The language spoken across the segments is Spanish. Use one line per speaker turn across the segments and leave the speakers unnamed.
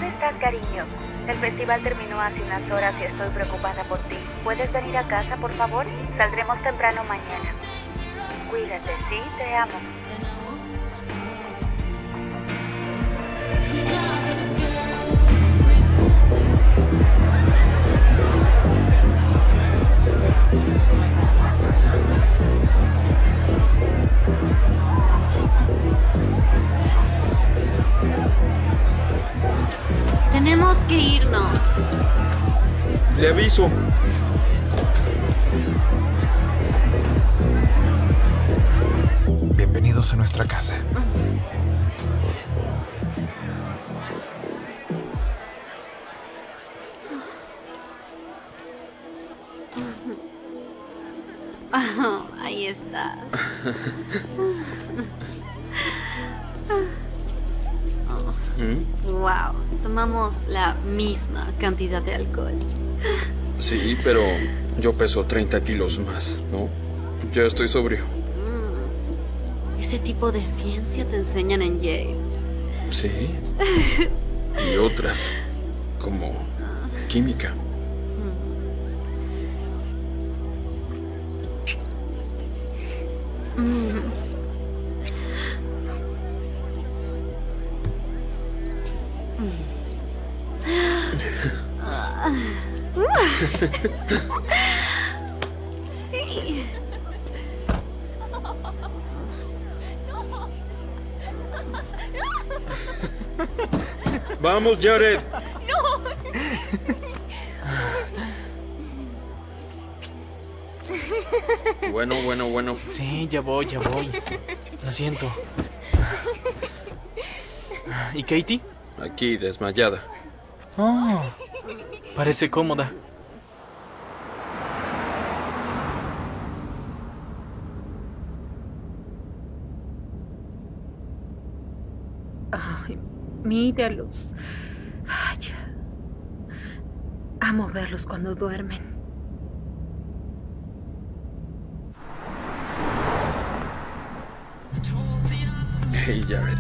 ¿Dónde estás, cariño? El festival terminó hace unas horas y estoy preocupada por ti. ¿Puedes venir a casa, por favor? Saldremos temprano mañana. Cuídate, ¿sí? Te amo.
Tenemos que irnos.
Le aviso.
Bienvenidos a nuestra casa.
Oh, ahí está. Wow, tomamos la misma cantidad de alcohol.
Sí, pero yo peso 30 kilos más, ¿no? Ya estoy sobrio.
Ese tipo de ciencia te enseñan en Yale.
Sí. Y otras, como química. Vamos, Jared. Bueno.
Sí, ya voy. Lo siento. ¿Y Katie?
Aquí, desmayada.
Oh, parece cómoda.
Ay, míralos. Ay, amo verlos cuando duermen.
Hey, Jared.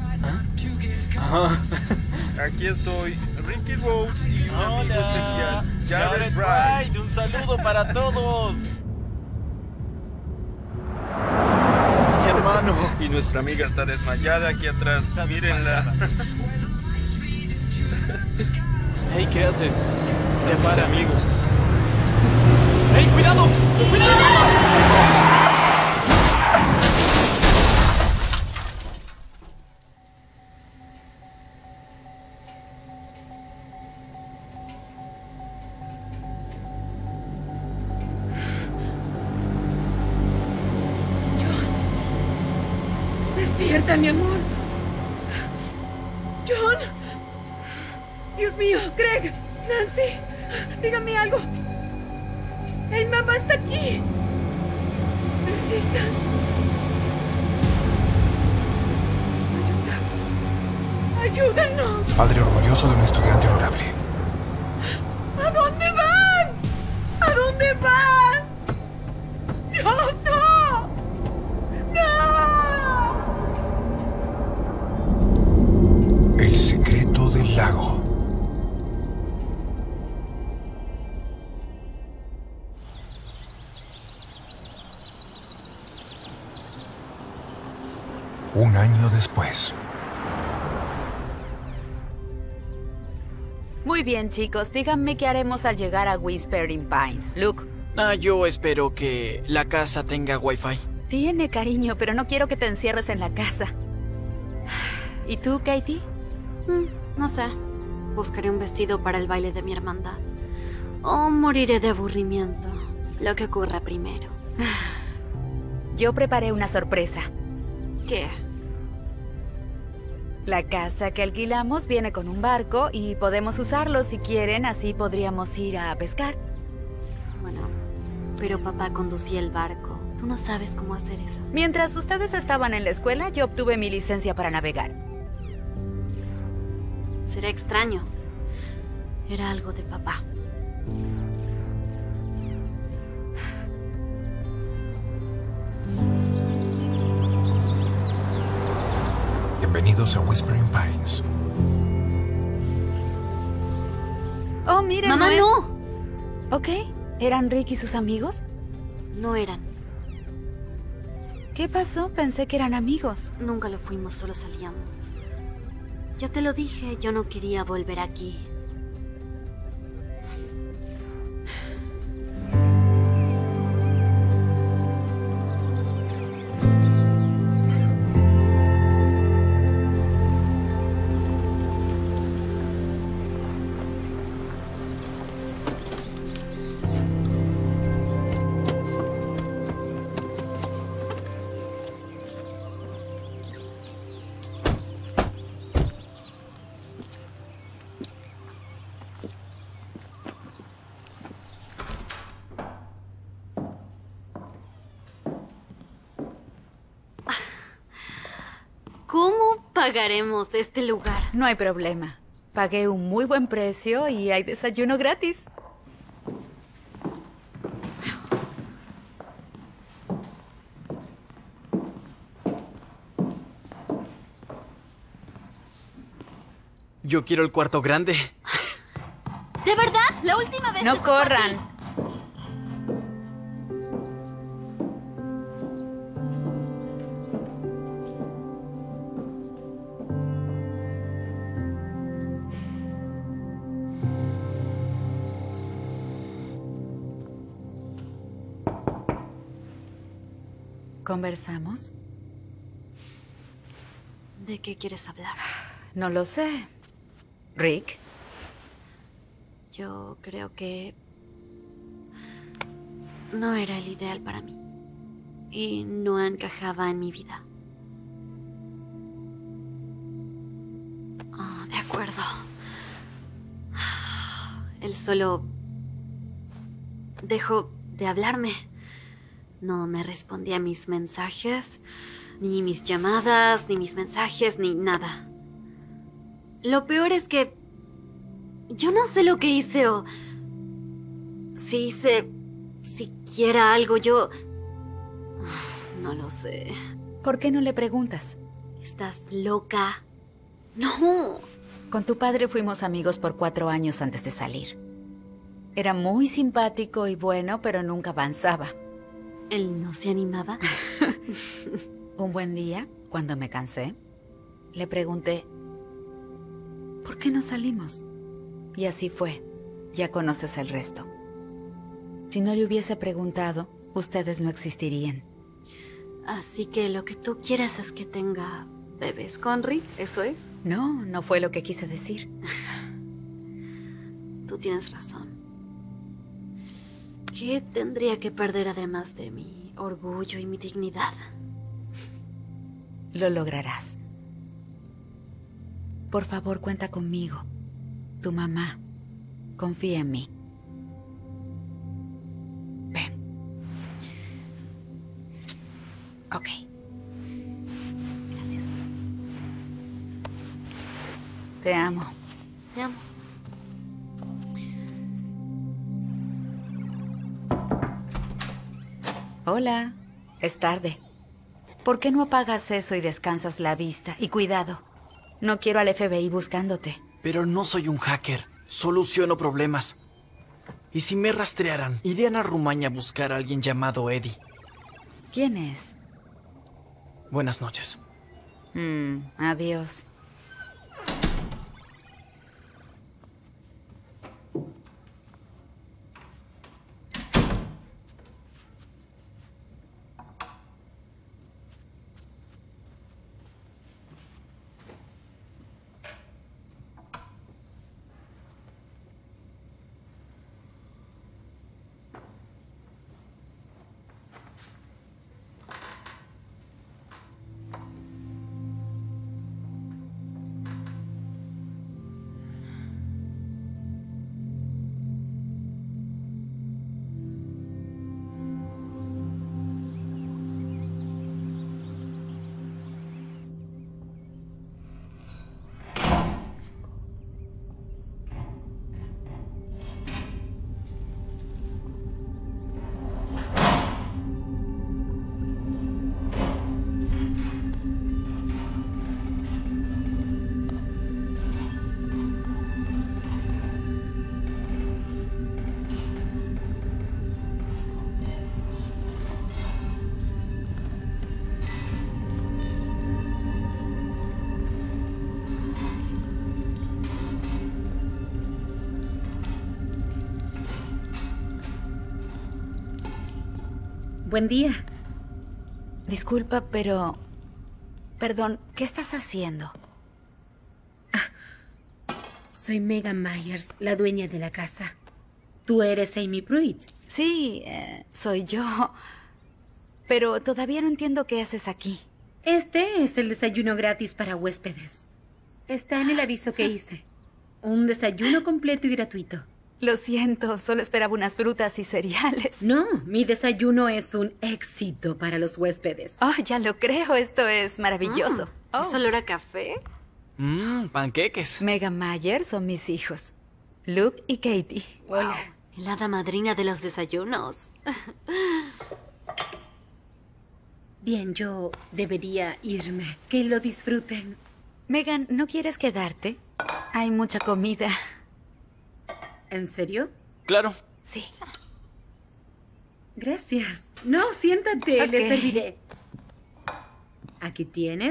¿Ah?
Aquí estoy, Ricky Rhodes y un amigo especial, Jared Wright.
Wright. Un saludo para todos. Mi hermano.
Y nuestra amiga está desmayada aquí atrás. Mírenla.
Hey, ¿qué haces? ¿Qué
Mis
pasa?
amigos.
¡Hey, cuidado! ¡Cuidado!
Despierta, mi amor. John. Dios mío, Greg, Nancy, dígame algo. ¡Hey, mamá está aquí! ¡Resistan! ¡Ayúdanos!
Padre orgulloso de un estudiante honorable.
¿A dónde van? ¿A dónde van? ¡Dios, no! ¡No!
El secreto del lago. Un año después.
Muy bien, chicos. Díganme qué haremos al llegar a Whispering Pines. Luke.
Yo espero que la casa tenga wifi.
Tiene, cariño, pero no quiero que te encierres en la casa. ¿Y tú, Katie?
No sé. Buscaré un vestido para el baile de mi hermandad. O moriré de aburrimiento. Lo que ocurra primero.
Yo preparé una sorpresa.
¿Qué?
La casa que alquilamos viene con un barco y podemos usarlo si quieren, así podríamos ir a pescar.
Bueno, pero papá conducía el barco. Tú no sabes cómo hacer eso.
Mientras ustedes estaban en la escuela, yo obtuve mi licencia para navegar.
Será extraño. Era algo de papá.
Bienvenidos a Whispering Pines.
Oh, miren,
¡Mamá, no!
Ok, ¿eran Rick y sus amigos?
No eran.
¿Qué pasó? Pensé que eran amigos.
Nunca lo fuimos, solo salíamos. Ya te lo dije, yo no quería volver aquí. ¿Cómo pagaremos este lugar?
No hay problema. Pagué un muy buen precio y hay desayuno gratis.
Yo quiero el cuarto grande.
¿De verdad? La última vez
No
que tocó aquí-
corran. ¿Conversamos?
¿De qué quieres hablar?
No lo sé. Rick,
Yo creo que no era el ideal para mí. Y no encajaba en mi vida. Oh, de acuerdo. Él solo dejó de hablarme. No me respondía a mis mensajes, ni mis llamadas, ni mis mensajes, ni nada. Lo peor es que yo no sé lo que hice o si hice siquiera algo. Yo no lo sé.
¿por qué no le preguntas?
¿Estás loca? No.
Con tu padre fuimos amigos por 4 años antes de salir. Era muy simpático y bueno, pero nunca avanzaba.
¿Él no se animaba?
Un buen día, cuando me cansé, le pregunté, ¿por qué no salimos? Y así fue. Ya conoces el resto. Si no le hubiese preguntado, ustedes no existirían.
Así que lo que tú quieras es que tenga bebés con Rick, ¿eso es?
No, no fue lo que quise decir.
Tú tienes razón. ¿Qué tendría que perder además de mi orgullo y mi dignidad?
Lo lograrás. Por favor, cuenta conmigo. Tu mamá. Confía en mí. Ven. Ok.
Gracias.
Te amo.
Te amo.
Hola. Es tarde. ¿Por qué no apagas eso y descansas la vista? Y cuidado. No quiero al FBI buscándote.
Pero no soy un hacker. Soluciono problemas. ¿Y si me rastrearan? Irían a Rumania a buscar a alguien llamado Eddie.
¿Quién es?
Buenas noches.
Adiós.
Buen día.
Disculpa, pero... Perdón, ¿qué estás haciendo?
Soy Megan Myers, la dueña de la casa. ¿Tú eres Amy Pruitt?
Sí, soy yo. Pero todavía no entiendo qué haces aquí.
Este es el desayuno gratis para huéspedes. Está en el aviso que hice. Un desayuno completo y gratuito.
Lo siento, solo esperaba unas frutas y cereales.
No, mi desayuno es un éxito para los huéspedes.
Oh, ya lo creo, esto es maravilloso.
¿Es olor a café?
Panqueques.
Megan Myers son mis hijos. Luke y Katie.
Hola.
El hada madrina de los desayunos.
Bien, yo debería irme. Que lo disfruten.
Megan, ¿no quieres quedarte? Hay mucha comida.
¿En serio?
Claro.
Sí.
Gracias. No, siéntate,
Ok.
le serviré. Aquí tienes.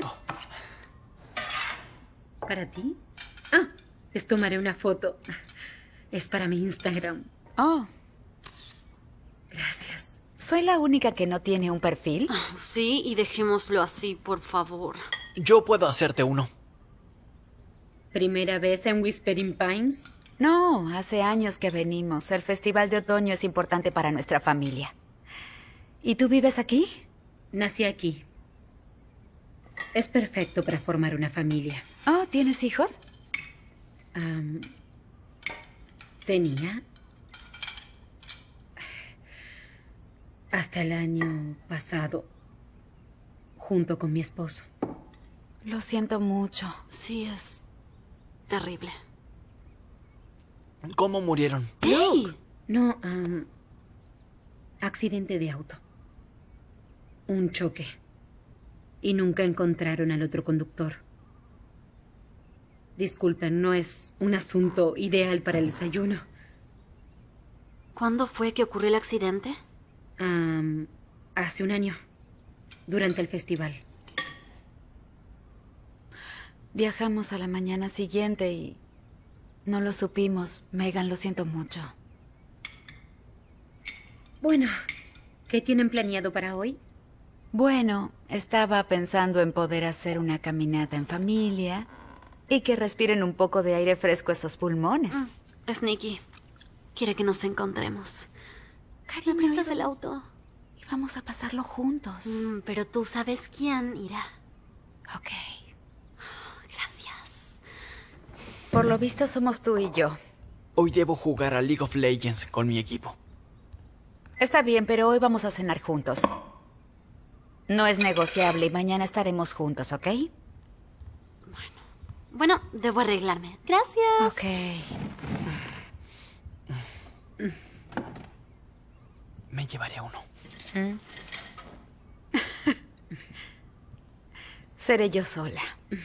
¿Para ti? Ah, les tomaré una foto. Es para mi Instagram.
Oh,
Gracias.
¿soy la única que no tiene un perfil?
Sí, y dejémoslo así, por favor.
Yo puedo hacerte uno.
¿Primera vez en Whispering Pines?
No, hace años que venimos. El festival de otoño es importante para nuestra familia. ¿Y tú vives aquí?
Nací aquí. Es perfecto para formar una familia.
Oh, ¿tienes hijos?
Tenía. Hasta el año pasado. Junto con mi esposo.
Lo siento mucho.
Sí, es terrible.
¿Cómo murieron?
¡Ey!
No, accidente de auto. Un choque. Y nunca encontraron al otro conductor. Disculpen, no es un asunto ideal para el desayuno.
¿Cuándo fue que ocurrió el accidente?
Hace un año. Durante el festival.
Viajamos a la mañana siguiente y no lo supimos. Megan, lo siento mucho.
Bueno, ¿qué tienen planeado para hoy?
Bueno, estaba pensando en poder hacer una caminata en familia y que respiren un poco de aire fresco esos pulmones.
Sneaky quiere que nos encontremos.
Cariño,
¿Me prestas el auto?
y vamos a pasarlo juntos.
Pero tú sabes quién irá.
Ok.
Gracias.
Por lo visto somos tú y yo.
Hoy debo jugar a League of Legends con mi equipo.
Está bien, pero hoy vamos a cenar juntos. No es negociable y mañana estaremos juntos, ¿ok?
Bueno, debo arreglarme. Gracias.
Ok.
Me llevaré uno.
Seré yo sola.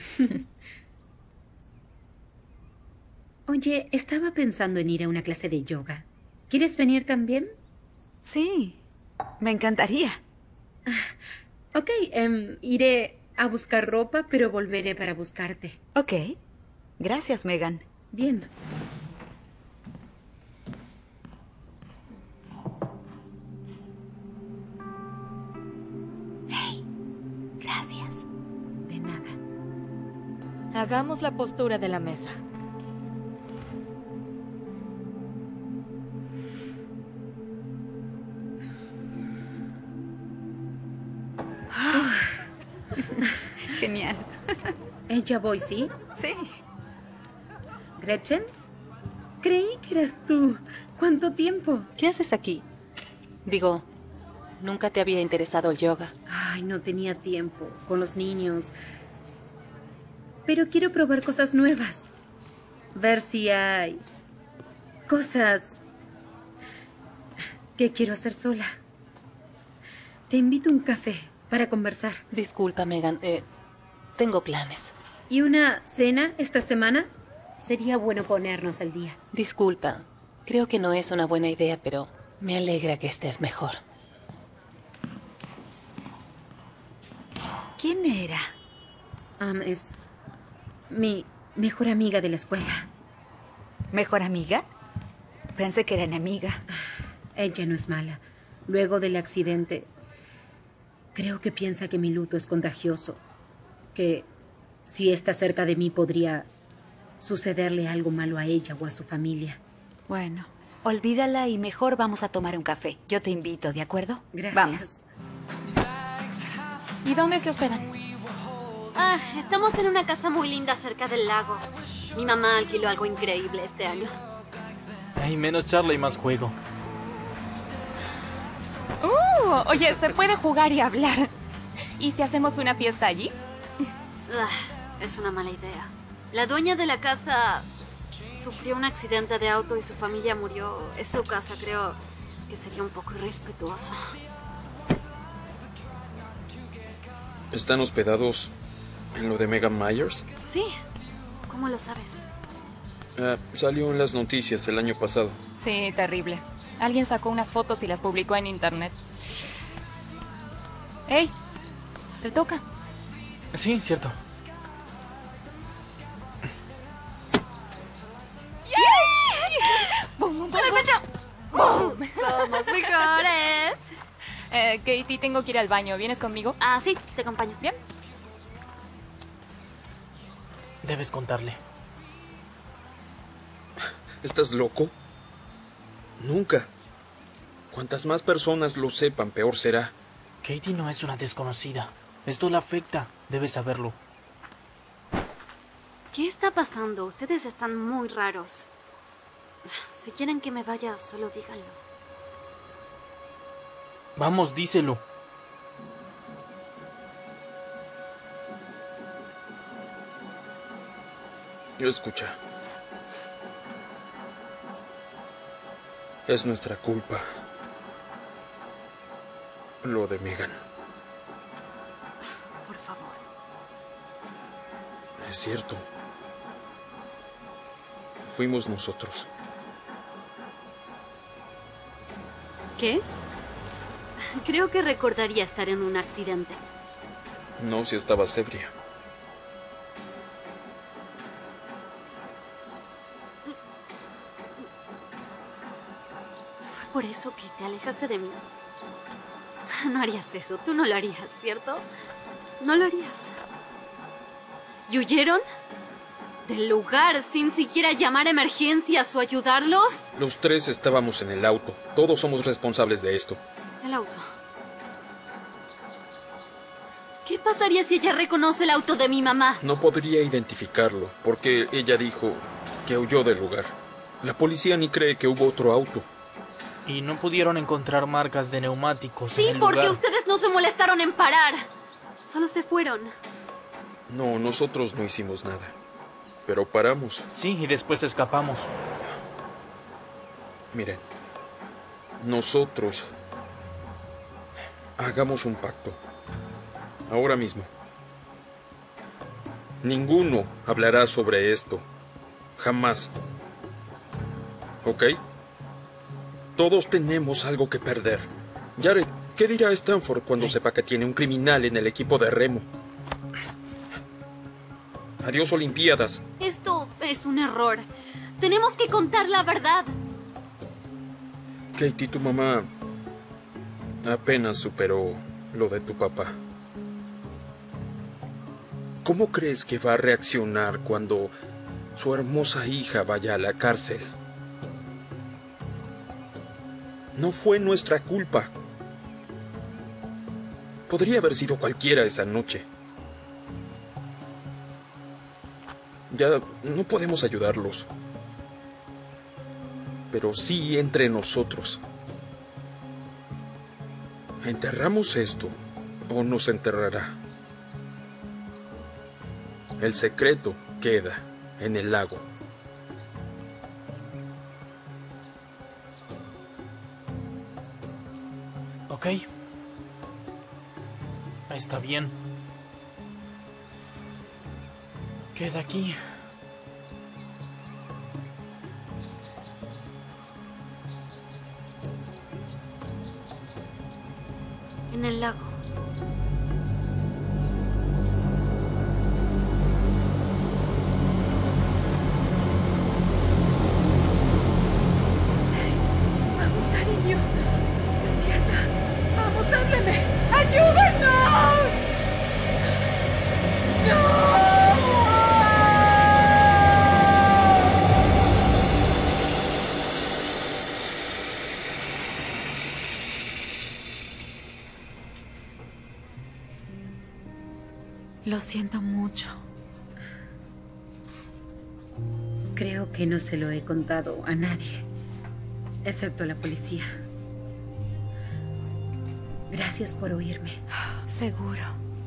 Oye, estaba pensando en ir a una clase de yoga. ¿Quieres venir también?
Sí, me encantaría.
Ok, iré a buscar ropa, pero volveré para buscarte.
Ok. Gracias, Megan.
Bien.
Hey, gracias.
De nada.
Hagamos la postura de la mesa.
Genial.
¿Ella voy, sí?
Sí.
¿Gretchen? Creí que eras tú. ¿Cuánto tiempo?
¿Qué haces aquí? Digo, nunca te había interesado el yoga.
Ay, no tenía tiempo. Con los niños. Pero quiero probar cosas nuevas. Ver si hay cosas que quiero hacer sola. Te invito a un café para conversar.
Disculpa, Megan. Tengo planes.
¿Y una cena esta semana? Sería bueno ponernos al día.
Disculpa. Creo que no es una buena idea, pero me alegra que estés mejor.
¿Quién era?
Es mi mejor amiga de la escuela.
¿Mejor amiga? Pensé que era enemiga.
Ella no es mala. Luego del accidente, Creo que piensa que mi luto es contagioso. Que si está cerca de mí podría sucederle algo malo a ella o a su familia.
Bueno, olvídala y mejor vamos a tomar un café. Yo te invito, ¿de acuerdo?
Gracias.
Vamos.
¿Y dónde se hospedan?
Estamos en una casa muy linda cerca del lago. Mi mamá alquiló algo increíble este año.
Hay menos charla y más juego.
Oye, se puede jugar y hablar. ¿Y si hacemos una fiesta allí?
Es una mala idea. La dueña de la casa sufrió un accidente de auto y su familia murió. Es su casa, creo que sería un poco irrespetuoso.
¿Están hospedados en lo de Megan Myers?
Sí. ¿Cómo lo sabes?
Salió en las noticias el año pasado.
Sí, terrible. Alguien sacó unas fotos y las publicó en internet. ¡Ey! ¿Te toca?
Sí, cierto.
¡Bum, bum, bum,
¡Con el
bum!
pecho! ¡Bum! ¡Somos mejores!
Katie, tengo que ir al baño. ¿Vienes conmigo?
Sí, te acompaño.
Bien.
Debes contarle.
¿Estás loco? Nunca. Cuantas más personas lo sepan, peor será.
Katie no es una desconocida. Esto la afecta. Debes saberlo.
¿Qué está pasando? Ustedes están muy raros. Si quieren que me vaya, solo díganlo.
Vamos, díselo.
Escucha. Es nuestra culpa. Lo de Megan.
Por favor.
Es cierto. Fuimos nosotros.
¿Qué? Creo que recordaría estar en un accidente.
No, si estabas ebria.
¿Fue por eso que te alejaste de mí? No harías eso. Tú no lo harías, ¿cierto? No lo harías. ¿Y huyeron? ¿Del lugar sin siquiera llamar a emergencias o ayudarlos?
Los tres estábamos en el auto. Todos somos responsables de esto.
El auto. ¿Qué pasaría si ella reconoce el auto de mi mamá?
No podría identificarlo, porque ella dijo que huyó del lugar. La policía ni cree que hubo otro auto.
Y no pudieron encontrar marcas de neumáticos
Sí,
en el
porque
lugar.
ustedes no se molestaron en parar. Solo se fueron.
No, nosotros no hicimos nada. Pero paramos.
Sí, y después escapamos.
Miren, nosotros hagamos un pacto. Ahora mismo. Ninguno hablará sobre esto. Jamás. ¿Ok? Todos tenemos algo que perder. Jared, ¿qué dirá Stanford cuando sepa que tiene un criminal en el equipo de remo? Adiós, Olimpiadas.
Esto es un error. Tenemos que contar la verdad.
Katie, tu mamá apenas superó lo de tu papá. ¿Cómo crees que va a reaccionar cuando su hermosa hija vaya a la cárcel? No fue nuestra culpa. Podría haber sido cualquiera esa noche. Ya no podemos ayudarlos. Pero sí entre nosotros. ¿Enterramos esto o nos enterrará? El secreto queda en el lago.
Ok. Está bien. Queda aquí.
En el lago.
Vamos, cariño. Despierta. Vamos, háblame. ¡Ayúdanos!
Lo siento mucho.
Creo que no se lo he contado a nadie, excepto a la policía. Gracias por oírme.
Seguro.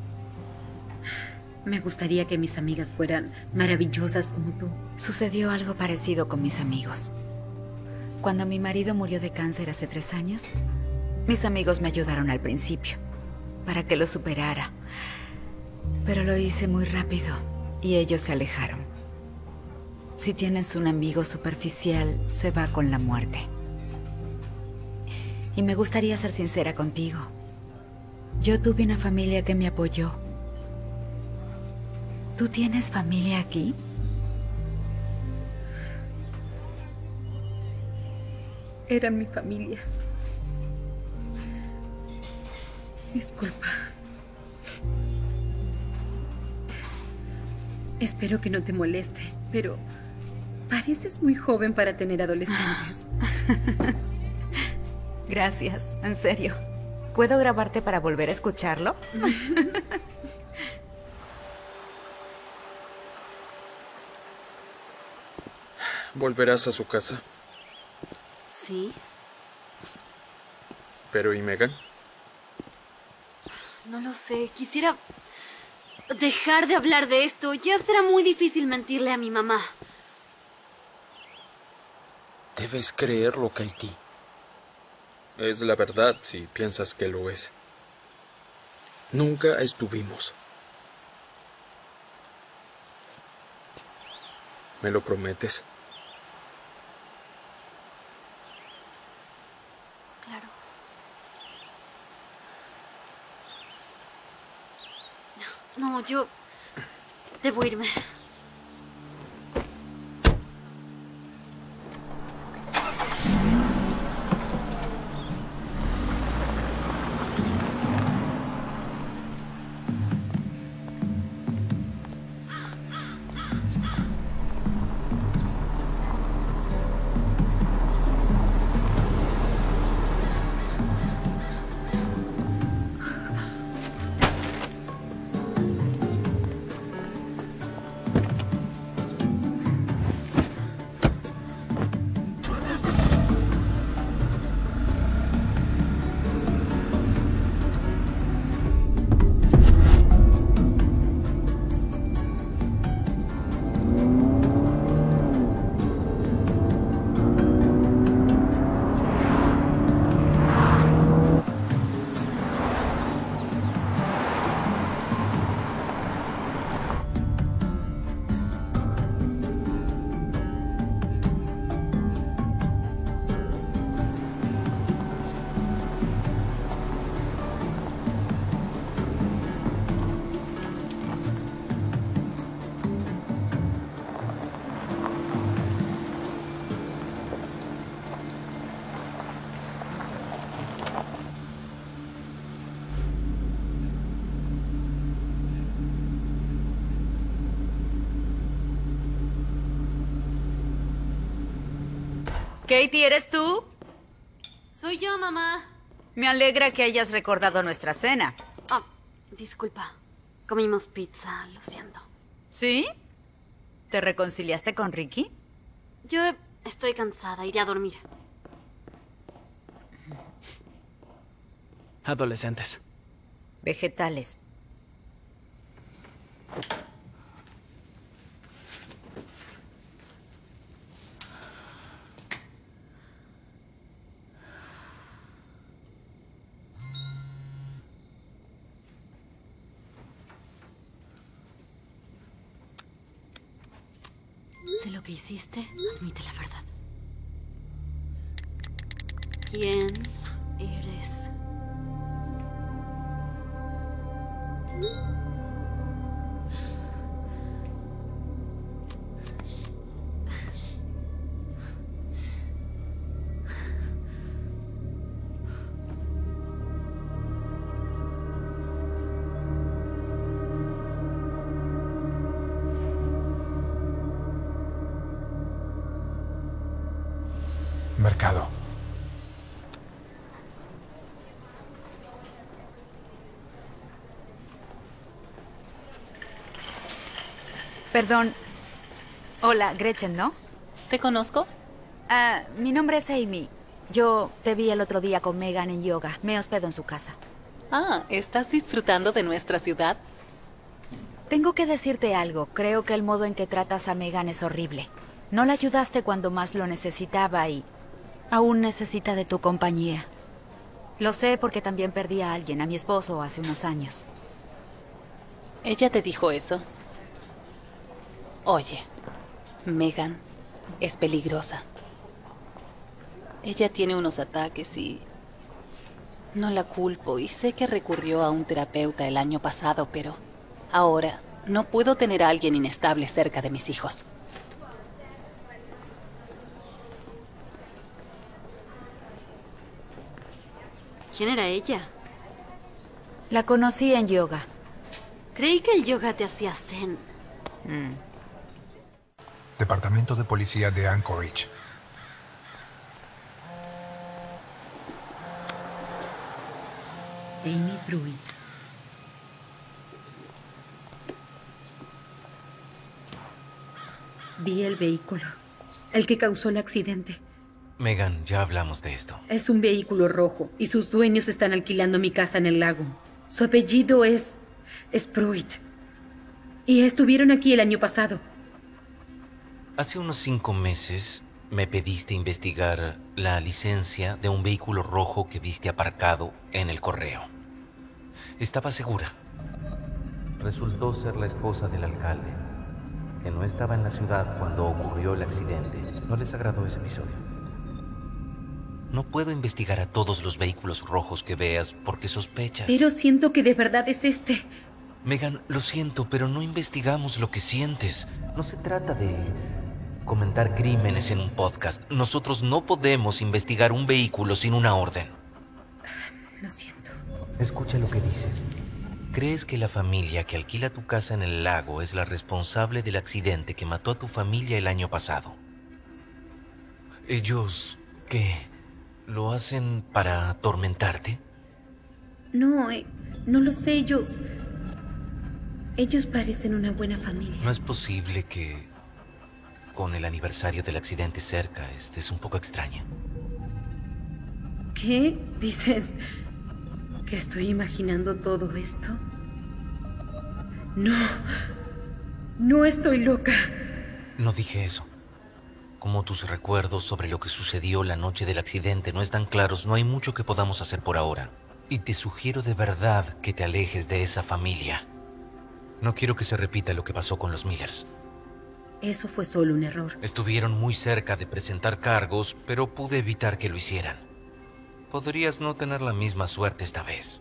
Me gustaría que mis amigas fueran maravillosas como tú.
Sucedió algo parecido con mis amigos. Cuando mi marido murió de cáncer hace 3 años, mis amigos me ayudaron al principio, para que lo superara. Pero lo hice muy rápido y ellos se alejaron. Si tienes un amigo superficial, se va con la muerte. Y me gustaría ser sincera contigo. Yo tuve una familia que me apoyó. ¿Tú tienes familia aquí?
Eran mi familia. Disculpa. Espero que no te moleste, pero pareces muy joven para tener adolescentes.
Gracias, en serio. ¿Puedo grabarte para volver a escucharlo?
¿Volverás a su casa?
Sí.
¿Pero y Megan?
No lo sé. Quisiera dejar de hablar de esto. Ya será muy difícil mentirle a mi mamá.
Debes creerlo, Katie. Es la verdad si piensas que lo es. Nunca estuvimos. ¿Me lo prometes?
Claro. No, yo debo irme.
Katie, ¿eres tú?
Soy yo, mamá.
Me alegra que hayas recordado nuestra cena.
Oh, disculpa. Comimos pizza, lo siento.
¿Sí? ¿Te reconciliaste con Ricky?
Yo estoy cansada, iré a dormir.
Adolescentes.
Vegetales.
Sé lo que hiciste, admite la verdad. ¿Quién eres?
Mercado.
Perdón. Hola, Gretchen, ¿no?
¿Te conozco?
Mi nombre es Amy. Yo te vi el otro día con Megan en yoga. Me hospedo en su casa.
Ah, ¿estás disfrutando de nuestra ciudad?
Tengo que decirte algo. Creo que el modo en que tratas a Megan es horrible. No la ayudaste cuando más lo necesitaba y aún necesita de tu compañía. Lo sé porque también perdí a alguien, a mi esposo, hace unos años.
¿Ella te dijo eso? Oye, Megan es peligrosa. Ella tiene unos ataques y... no la culpo y sé que recurrió a un terapeuta el año pasado, pero ahora no puedo tener a alguien inestable cerca de mis hijos.
¿Quién era ella?
La conocí en yoga.
Creí que el yoga te hacía zen.
Departamento de Policía de Anchorage.
Amy Pruitt. Vi el vehículo. El que causó el accidente.
Megan, ya hablamos de esto.
Es un vehículo rojo y sus dueños están alquilando mi casa en el lago. Su apellido es Pruitt. Y estuvieron aquí el año pasado.
Hace unos 5 meses me pediste investigar la licencia de un vehículo rojo que viste aparcado en el correo. Estaba segura. Resultó ser la esposa del alcalde, que no estaba en la ciudad cuando ocurrió el accidente. No les agradó ese episodio. No puedo investigar a todos los vehículos rojos que veas porque sospechas.
Pero siento que de verdad es este.
Megan, lo siento, pero no investigamos lo que sientes. No se trata de comentar crímenes en un podcast. Nosotros no podemos investigar un vehículo sin una orden.
Lo siento.
Escucha lo que dices. ¿Crees que la familia que alquila tu casa en el lago es la responsable del accidente que mató a tu familia el año pasado? ¿Ellos qué? ¿Lo hacen para atormentarte?
No, no lo sé. Ellos parecen una buena familia.
No es posible que, con el aniversario del accidente cerca, estés un poco extraña.
¿Qué? ¿Dices que estoy imaginando todo esto? No. No estoy loca.
No dije eso. Como tus recuerdos sobre lo que sucedió la noche del accidente no están claros, no hay mucho que podamos hacer por ahora. Y te sugiero de verdad que te alejes de esa familia. No quiero que se repita lo que pasó con los Millers.
Eso fue solo un error.
Estuvieron muy cerca de presentar cargos, pero pude evitar que lo hicieran. Podrías no tener la misma suerte esta vez.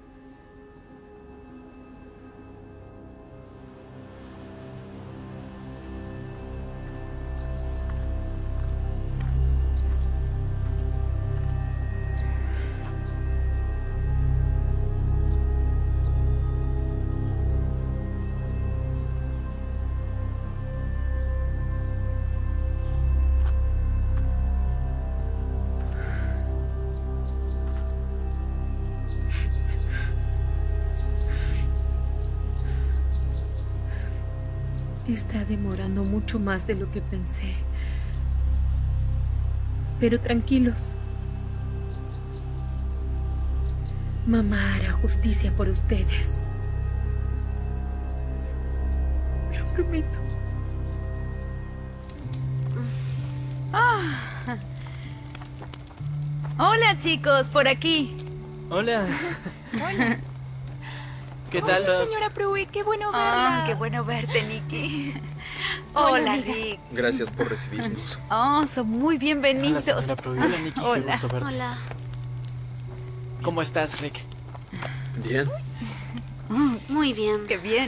Está demorando mucho más de lo que pensé. Pero tranquilos. Mamá hará justicia por ustedes. Lo prometo.
Hola, chicos, por aquí.
Hola.
Hola.
¿Qué tal?
Hola, señora Pruitt, qué bueno verla.
Qué bueno verte, Nikki. Hola, Rick.
Gracias por recibirnos.
Son muy bienvenidos.
Hola, señora Pruitt. Hola, Nikki.
Hola.
Qué gusto verte.
Hola.
¿Cómo estás, Rick?
Bien.
Muy bien.
Qué bien.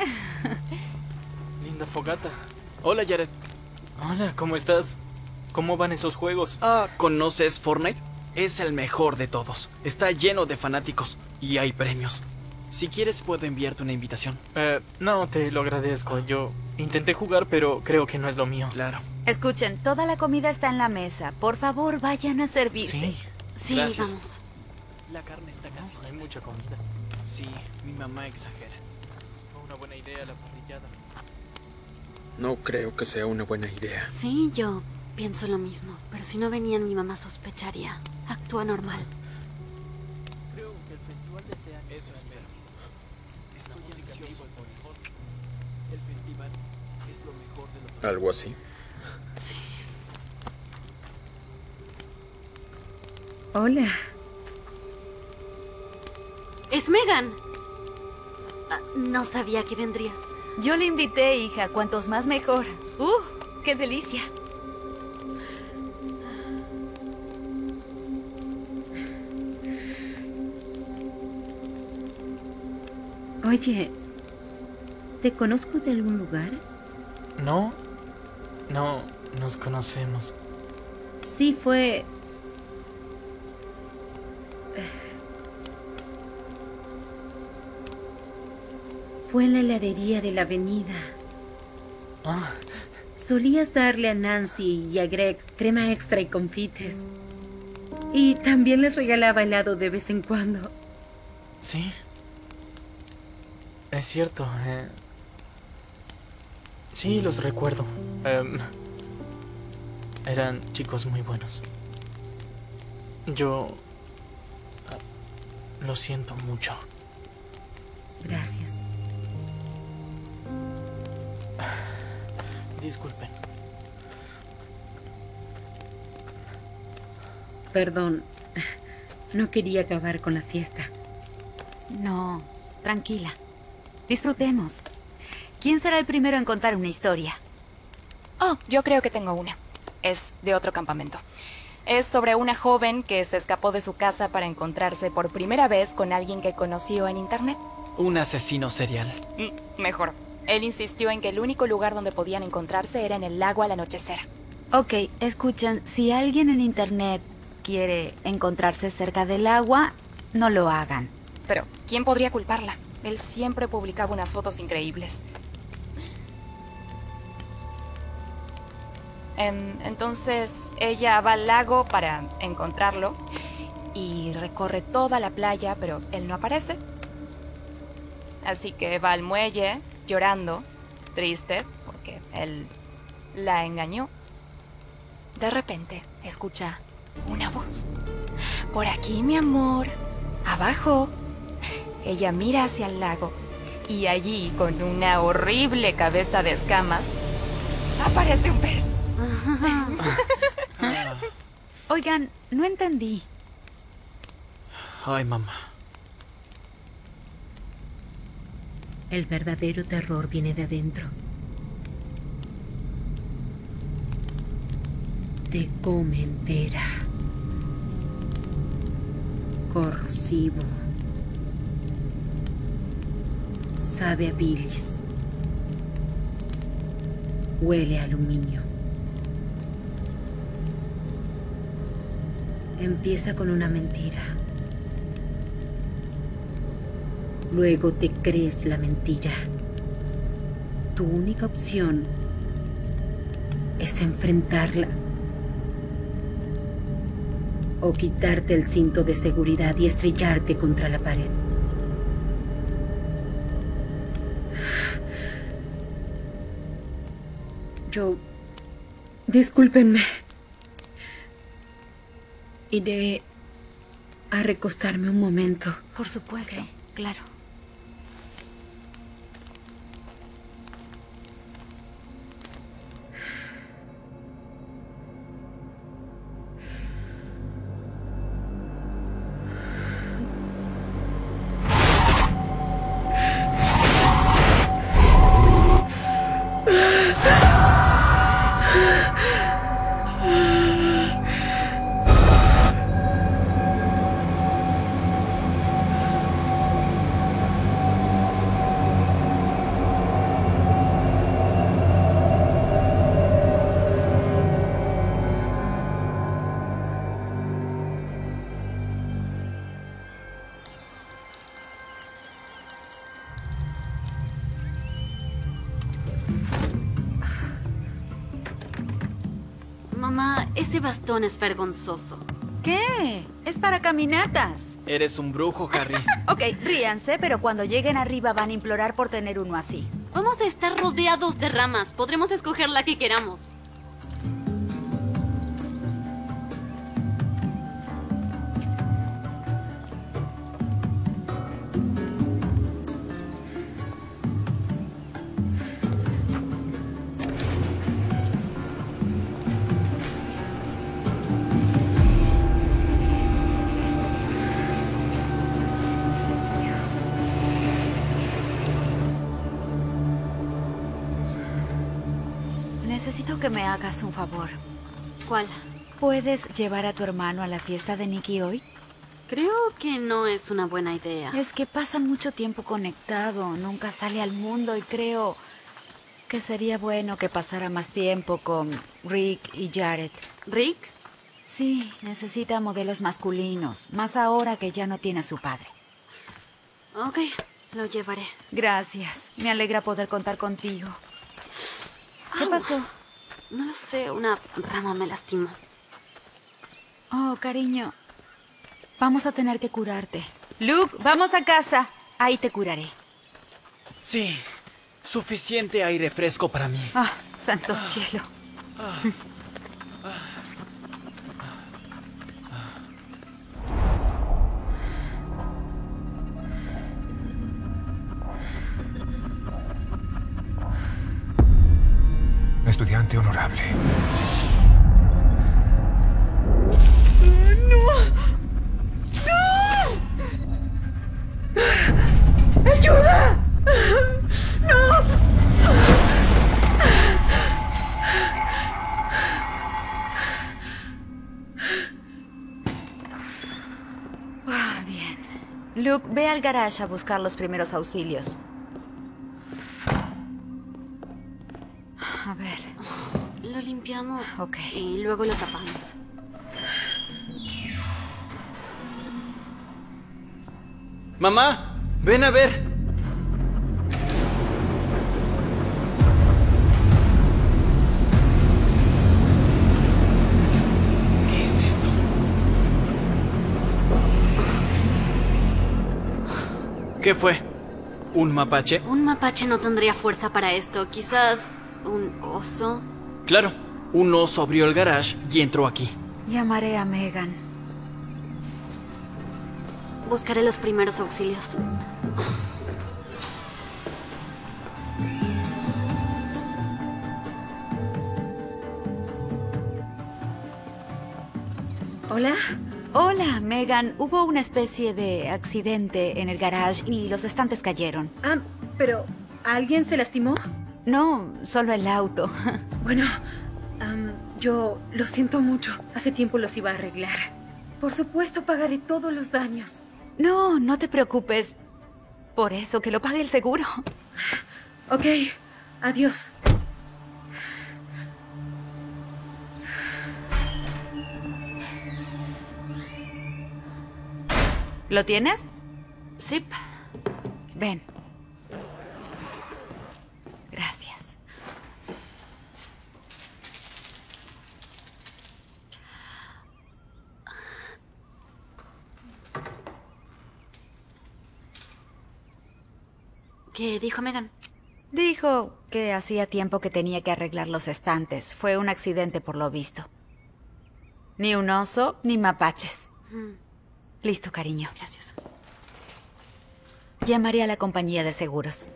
Linda fogata. Hola, Jared. Hola, ¿cómo estás? ¿Cómo van esos juegos? ¿Conoces Fortnite? Es el mejor de todos. Está lleno de fanáticos y hay premios. Si quieres, puedo enviarte una invitación.
No, te lo agradezco. Yo intenté jugar, pero creo que no es lo mío.
Claro.
Escuchen, toda la comida está en la mesa. Por favor, vayan a servirse.
Sí.
Sí,
Gracias.
vamos.
La carne está casi.
Hay mucha comida.
Sí, mi mamá exagera.
Fue una buena idea la parrillada.
No creo que sea una buena idea.
Sí, yo pienso lo mismo. Pero si no venían, mi mamá sospecharía. Actúa normal.
Creo que el festival desea eso, espero. Estoy ansioso por el festival es lo mejor de lo que...
¿Algo así?
Sí.
Hola.
¡Es Megan! No sabía que vendrías.
Yo le invité, hija. Cuantos más mejor. ¡Qué delicia!
Oye, ¿te conozco de algún lugar?
No, nos conocemos.
Sí, fue... Fue en la heladería de la avenida.
Ah,
Solías darle a Nancy y a Greg crema extra y confites. Y también les regalaba helado de vez en cuando.
sí. Es cierto, Sí, los recuerdo. Eran chicos muy buenos. Yo... lo siento mucho.
Gracias.
Disculpen.
Perdón. No quería acabar con la fiesta.
No, tranquila. Disfrutemos. ¿Quién será el primero en contar una historia?
Oh, yo creo que tengo una. Es de otro campamento. Es sobre una joven que se escapó de su casa para encontrarse por primera vez con alguien que conoció en internet.
Un asesino serial.
Mejor. Él insistió en que el único lugar donde podían encontrarse era en el lago al anochecer.
Ok, escuchen. Si alguien en internet quiere encontrarse cerca del agua, no lo hagan.
Pero, ¿quién podría culparla? Él siempre publicaba unas fotos increíbles. Entonces, ella va al lago para encontrarlo y recorre toda la playa, pero él no aparece. Así que va al muelle llorando, triste, porque él la engañó. De repente, escucha una voz. Por aquí, mi amor. Abajo. Ella mira hacia el lago y allí, con una horrible cabeza de escamas, aparece un pez.
Oigan, no entendí.
Ay, mamá.
El verdadero terror viene de adentro. Te come entera. Corrosivo. Sabe a bilis. Huele a aluminio. Empieza con una mentira. Luego te crees la mentira. Tu única opción es enfrentarla. O quitarte el cinto de seguridad y estrellarte contra la pared. Discúlpenme. Iré a recostarme un momento.
Por supuesto, claro.
Mamá, ese bastón es vergonzoso.
¿Qué? Es para caminatas.
Eres un brujo, Harry.
Ok, ríanse, pero cuando lleguen arriba van a implorar por tener uno así.
Vamos a estar rodeados de ramas. Podremos escoger la que queramos.
Necesito que me hagas un favor.
¿Cuál?
¿Puedes llevar a tu hermano a la fiesta de Nikki hoy?
Creo que no es una buena idea.
Es que pasa mucho tiempo conectado, nunca sale al mundo y creo que sería bueno que pasara más tiempo con Rick y Jared.
¿Rick?
Sí, necesita modelos masculinos, más ahora que ya no tiene a su padre.
Ok, lo llevaré.
Gracias, me alegra poder contar contigo. ¿Qué pasó?
No sé, una rama me lastimó.
Oh, cariño, vamos a tener que curarte. Luke, vamos a casa. Ahí te curaré.
Sí, suficiente aire fresco para mí.
Ah, santo cielo.
Estudiante honorable.
¡Ayuda! ¡No!
Bien. Luke, ve al garage a buscar los primeros auxilios. A ver.
Lo limpiamos.
Ok.
Y luego lo tapamos.
Mamá, ven a ver. ¿Qué es esto? ¿Qué fue? ¿Un mapache?
Un mapache no tendría fuerza para esto. Quizás un oso.
Claro, un oso abrió el garage y entró aquí.
Llamaré a Megan.
Buscaré los primeros auxilios.
¿Hola?
Hola, Megan. Hubo una especie de accidente en el garage y los estantes cayeron.
Ah, pero ¿alguien se lastimó?
No, solo el auto.
Bueno, yo lo siento mucho. Hace tiempo los iba a arreglar. Por supuesto, pagaré todos los daños.
No, no te preocupes. Por eso, que lo pague el seguro.
Ok, adiós.
¿Lo tienes?
Sí.
Ven. Gracias.
¿Qué dijo Megan?
Dijo que hacía tiempo que tenía que arreglar los estantes. Fue un accidente por lo visto. Ni un oso, ni mapaches. Listo, cariño.
Gracias.
Llamaré a la compañía de seguros.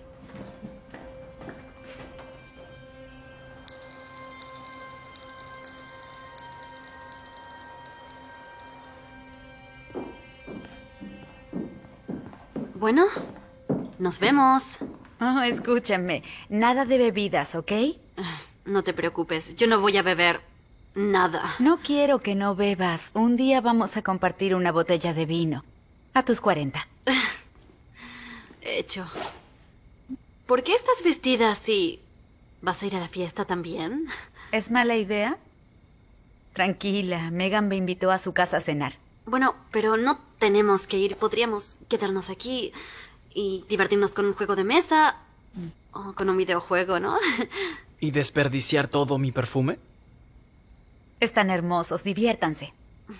Bueno, nos vemos.
Oh, escúchame. Nada de bebidas, ¿ok?
No te preocupes, yo no voy a beber nada.
No quiero que no bebas. Un día vamos a compartir una botella de vino. A tus 40.
Hecho. ¿Por qué estás vestida así? ¿Vas a ir a la fiesta también?
¿Es mala idea? Tranquila, Megan me invitó a su casa a cenar.
Bueno, pero no tenemos que ir. Podríamos quedarnos aquí y divertirnos con un juego de mesa o con un videojuego, ¿no?
¿Y desperdiciar todo mi perfume?
Están hermosos, diviértanse.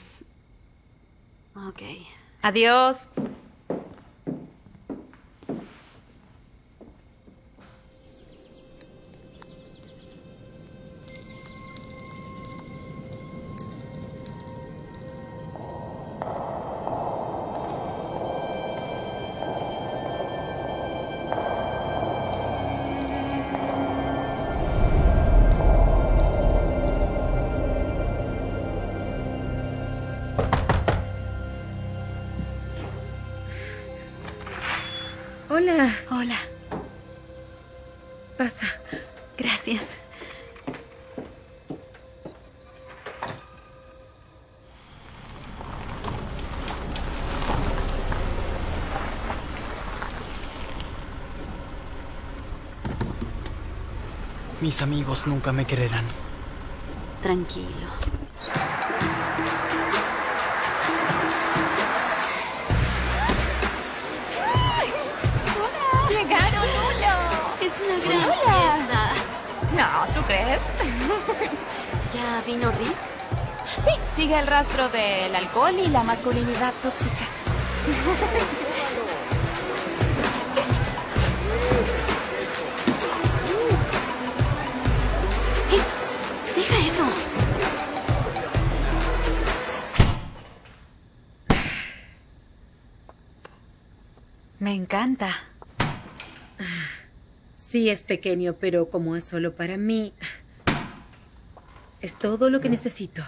Ok.
Adiós.
Hola.
Hola.
Pasa.
Gracias.
Mis amigos nunca me quererán.
Tranquilo.
¡Llegaron, Lulo!
Es una gran
Hola.
fiesta.
No, ¿tú crees?
¿Ya vino Rick?
Sí, sigue el rastro del alcohol y la masculinidad tóxica.
¡Hey! ¡Deja eso!
Me encanta.
Sí, es pequeño, pero como es solo para mí, es todo lo que necesito.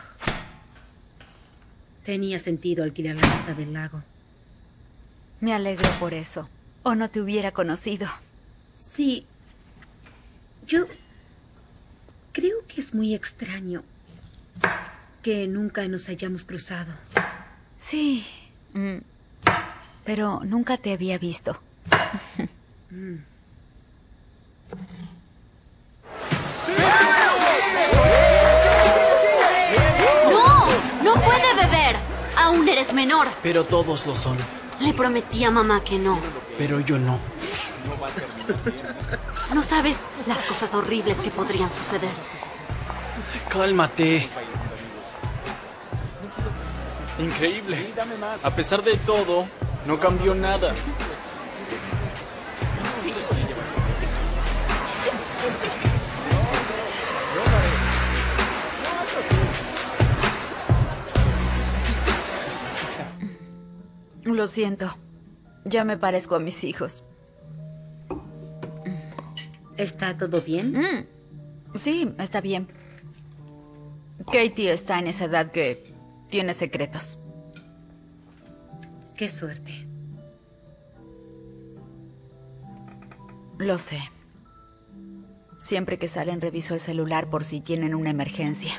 Tenía sentido alquilar la casa del lago.
Me alegro por eso. O no te hubiera conocido.
Sí. Yo creo que es muy extraño que nunca nos hayamos cruzado.
Sí. Pero nunca te había visto.
¡No! ¡No puede beber! Aún eres menor.
Pero todos lo son.
Le prometí a mamá que no.
Pero yo no.
No sabes las cosas horribles que podrían suceder.
Cálmate. Increíble. A pesar de todo, no cambió nada.
Lo siento. Ya me parezco a mis hijos.
¿Está todo bien?
Sí, está bien. Katie está en esa edad que tiene secretos.
Qué suerte.
Lo sé. Siempre que salen reviso el celular por si tienen una emergencia.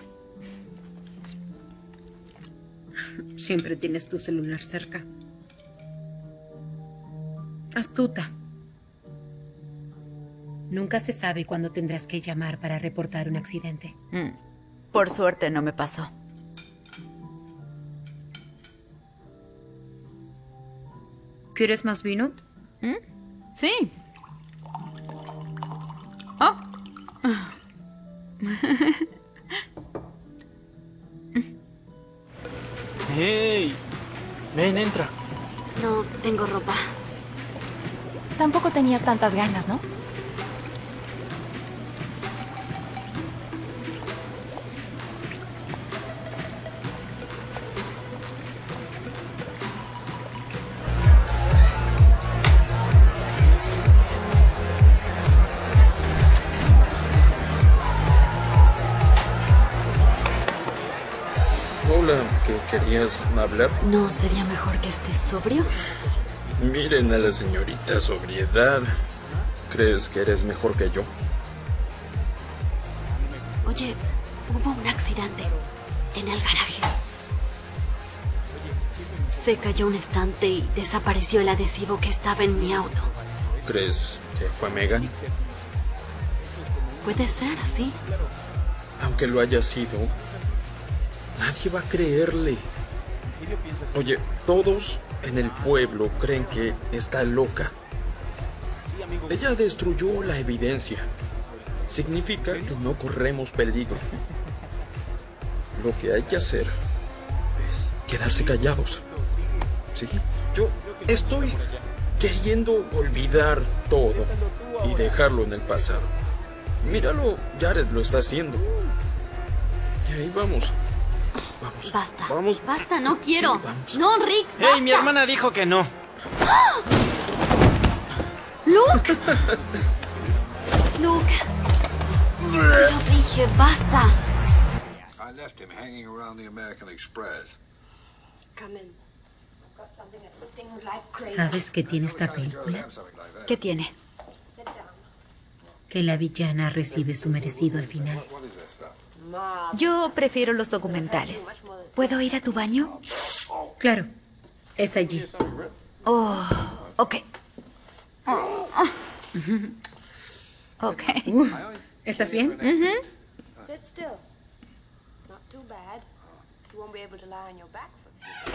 Siempre tienes tu celular cerca. Astuta. Nunca se sabe cuándo tendrás que llamar para reportar un accidente.
Por suerte no me pasó.
¿Quieres más vino?
Sí. Oh.
¡Hey! Ven, entra.
No tengo ropa.
Tampoco tenías tantas ganas, ¿no?
Hola, ¿qué querías hablar?
¿No sería mejor que estés sobrio?
Miren a la señorita sobriedad. ¿Crees que eres mejor que yo?
Oye, hubo un accidente en el garaje. Se cayó un estante y desapareció el adhesivo que estaba en mi auto.
¿Crees que fue Megan?
Puede ser, sí.
Aunque lo haya sido, nadie va a creerle. Oye, todos en el pueblo creen que está loca. Ella destruyó la evidencia. Significa que no corremos peligro. Lo que hay que hacer es quedarse callados. Sí, yo estoy queriendo olvidar todo y dejarlo en el pasado. Míralo, Jared lo está haciendo. Y ahí vamos. Vamos.
Basta.
Vamos.
Basta, no quiero.
Sí, vamos.
No, Rick, basta.
¡Hey, mi hermana dijo que no!
¡Luke! Luke. Lo dije, basta.
I left him hanging around the American Express.
Come in.
¿Sabes qué tiene esta película?
¿Qué tiene?
Que la villana recibe su merecido al final.
Yo prefiero los documentales. ¿Puedo ir a tu baño?
Claro, es allí.
Oh, ok. Ok.
¿Estás bien?
Sit still. Not too bad. You won't be able to lie on your back for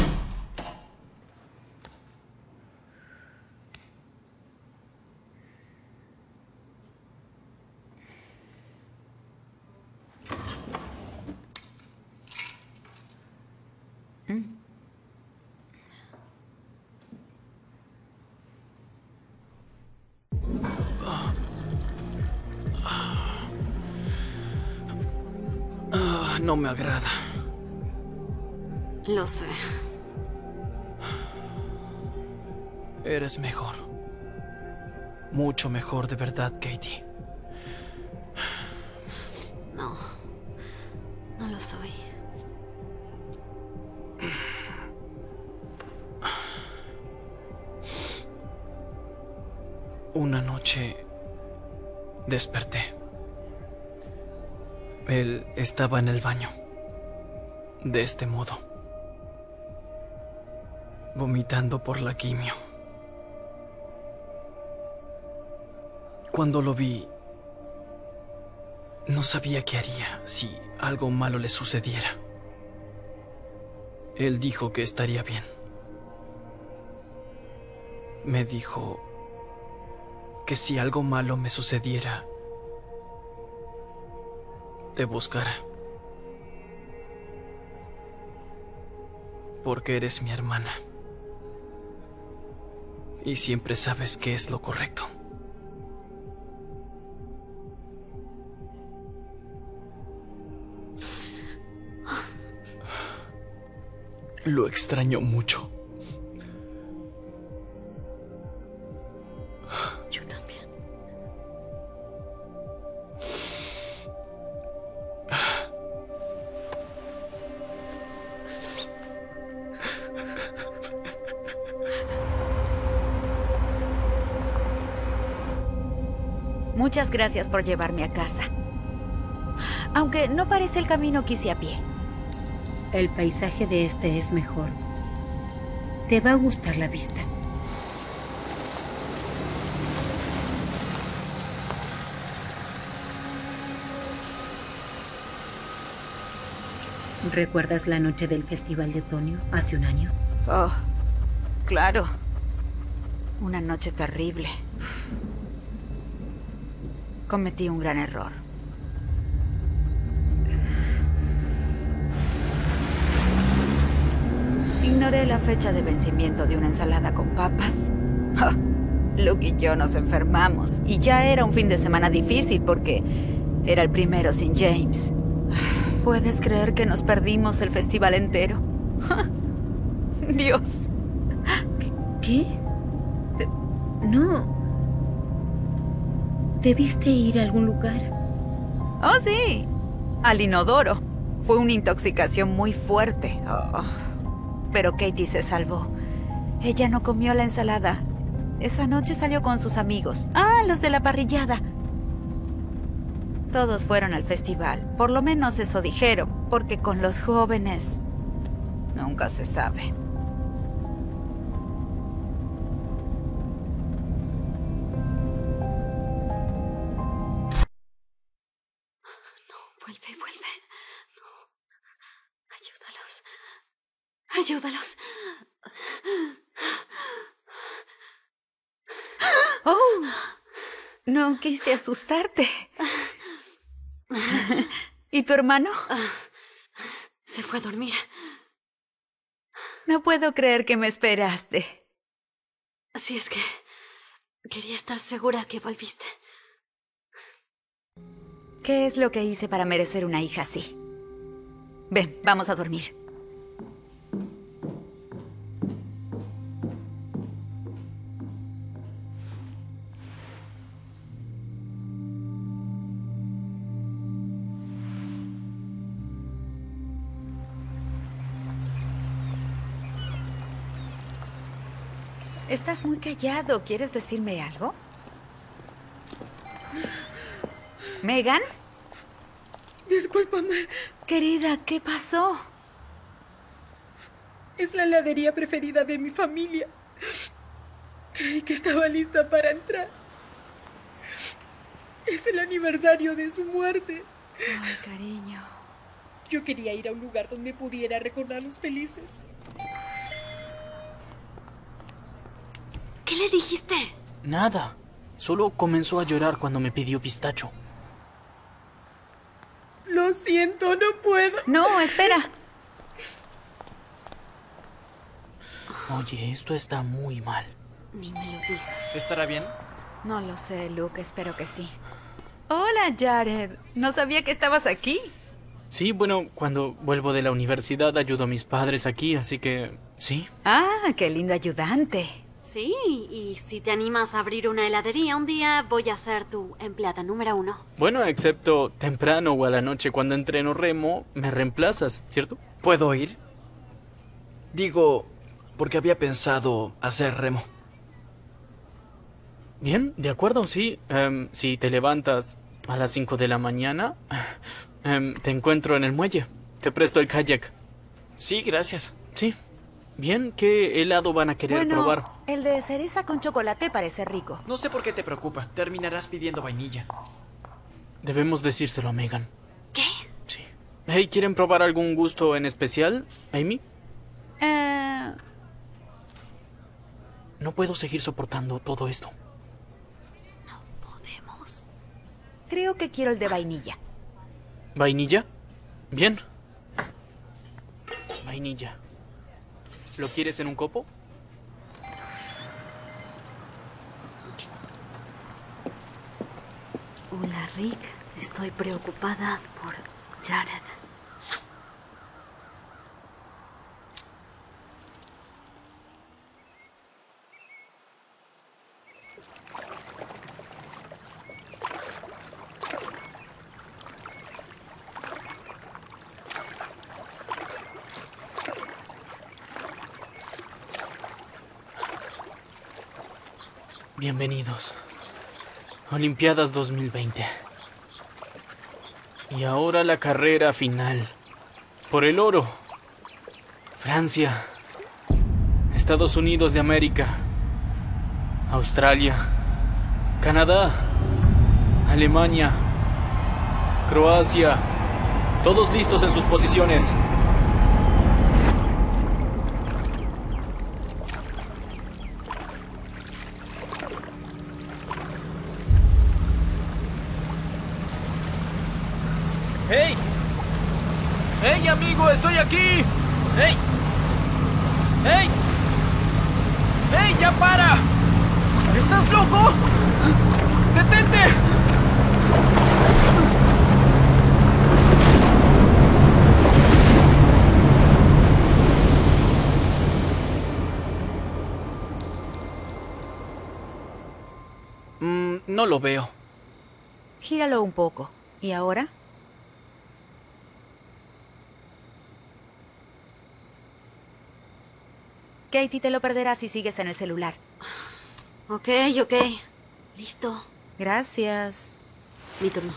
No me agrada.
Lo sé.
Eres mejor. Mucho mejor, de verdad, Katie.
No. No lo soy.
Una noche desperté. Él estaba en el baño. De este modo. Vomitando por la quimio. Cuando lo vi, no sabía qué haría si algo malo le sucediera. Él dijo que estaría bien. Me dijo que si algo malo me sucediera, te buscará. Porque eres mi hermana. Y siempre sabes qué es lo correcto. Lo extraño mucho.
Yo también.
Muchas gracias por llevarme a casa. Aunque no parece el camino que hice a pie.
El paisaje de este es mejor. Te va a gustar la vista. ¿Recuerdas la noche del Festival de Otoño hace un año?
Oh, claro. Una noche terrible. Cometí un gran error. Ignoré la fecha de vencimiento de una ensalada con papas. Luke y yo nos enfermamos. Y ya era un fin de semana difícil porque era el primero sin James. ¿Puedes creer que nos perdimos el festival entero? Dios.
¿Qué? No. ¿Debiste ir a algún lugar?
Oh, sí. Al inodoro. Fue una intoxicación muy fuerte. Oh. Pero Katie se salvó. Ella no comió la ensalada. Esa noche salió con sus amigos. Ah, los de la parrillada. Todos fueron al festival. Por lo menos eso dijeron. Porque con los jóvenes nunca se sabe.
Vuelve. No. Ayúdalos.
Oh, no quise asustarte. ¿Y tu hermano?
Se fue a dormir.
No puedo creer que me esperaste.
Así es que quería estar segura que volviste.
¿Qué es lo que hice para merecer una hija así? Ven, vamos a dormir. Estás muy callado. ¿Quieres decirme algo? ¿Megan?
Discúlpame.
Querida, ¿qué pasó?
Es la heladería preferida de mi familia. Creí que estaba lista para entrar. Es el aniversario de su muerte.
Ay, cariño.
Yo quería ir a un lugar donde pudiera recordarlos felices.
¿Qué le dijiste?
Nada. Solo comenzó a llorar cuando me pidió pistacho.
Lo siento, no puedo.
No, espera.
Oye, esto está muy mal.
Ni me lo digas.
¿Estará bien?
No lo sé, Luke. Espero que sí. Hola, Jared. No sabía que estabas aquí.
Sí, bueno, cuando vuelvo de la universidad ayudo a mis padres aquí, así que... ¿sí?
Ah, qué lindo ayudante.
Sí, y si te animas a abrir una heladería un día, voy a ser tu empleada número 1.
Bueno, excepto temprano o a la noche cuando entreno remo, me reemplazas, ¿cierto?
¿Puedo ir? Digo, porque había pensado hacer remo.
Bien, de acuerdo, sí. Si te levantas a las 5 de la mañana, te encuentro en el muelle. Te presto el kayak.
Sí, gracias.
Sí. Bien, ¿qué helado van a querer probar?
El de cereza con chocolate parece rico.
No sé por qué te preocupa. Terminarás pidiendo vainilla.
Debemos decírselo a Megan.
¿Qué?
Sí. Hey, ¿quieren probar algún gusto en especial, Amy? No puedo seguir soportando todo esto.
No podemos.
Creo que quiero el de vainilla.
¿Vainilla? Bien. Vainilla. ¿Lo quieres en un copo?
Hola, Rick. Estoy preocupada por Jared.
Bienvenidos. Olimpiadas 2020. Y ahora la carrera final. Por el oro. Francia. Estados Unidos de América. Australia. Canadá. Alemania. Croacia. Todos listos en sus posiciones.
¡Hey! ¡Hey, amigo! ¡Estoy aquí! ¡Hey! ¡Hey! ¡Hey! ¡Ya para! ¿Estás loco? ¡Detente!
No lo veo.
Gíralo un poco. ¿Y ahora? Katie, te lo perderás si sigues en el celular.
Ok. Listo.
Gracias.
Mi turno.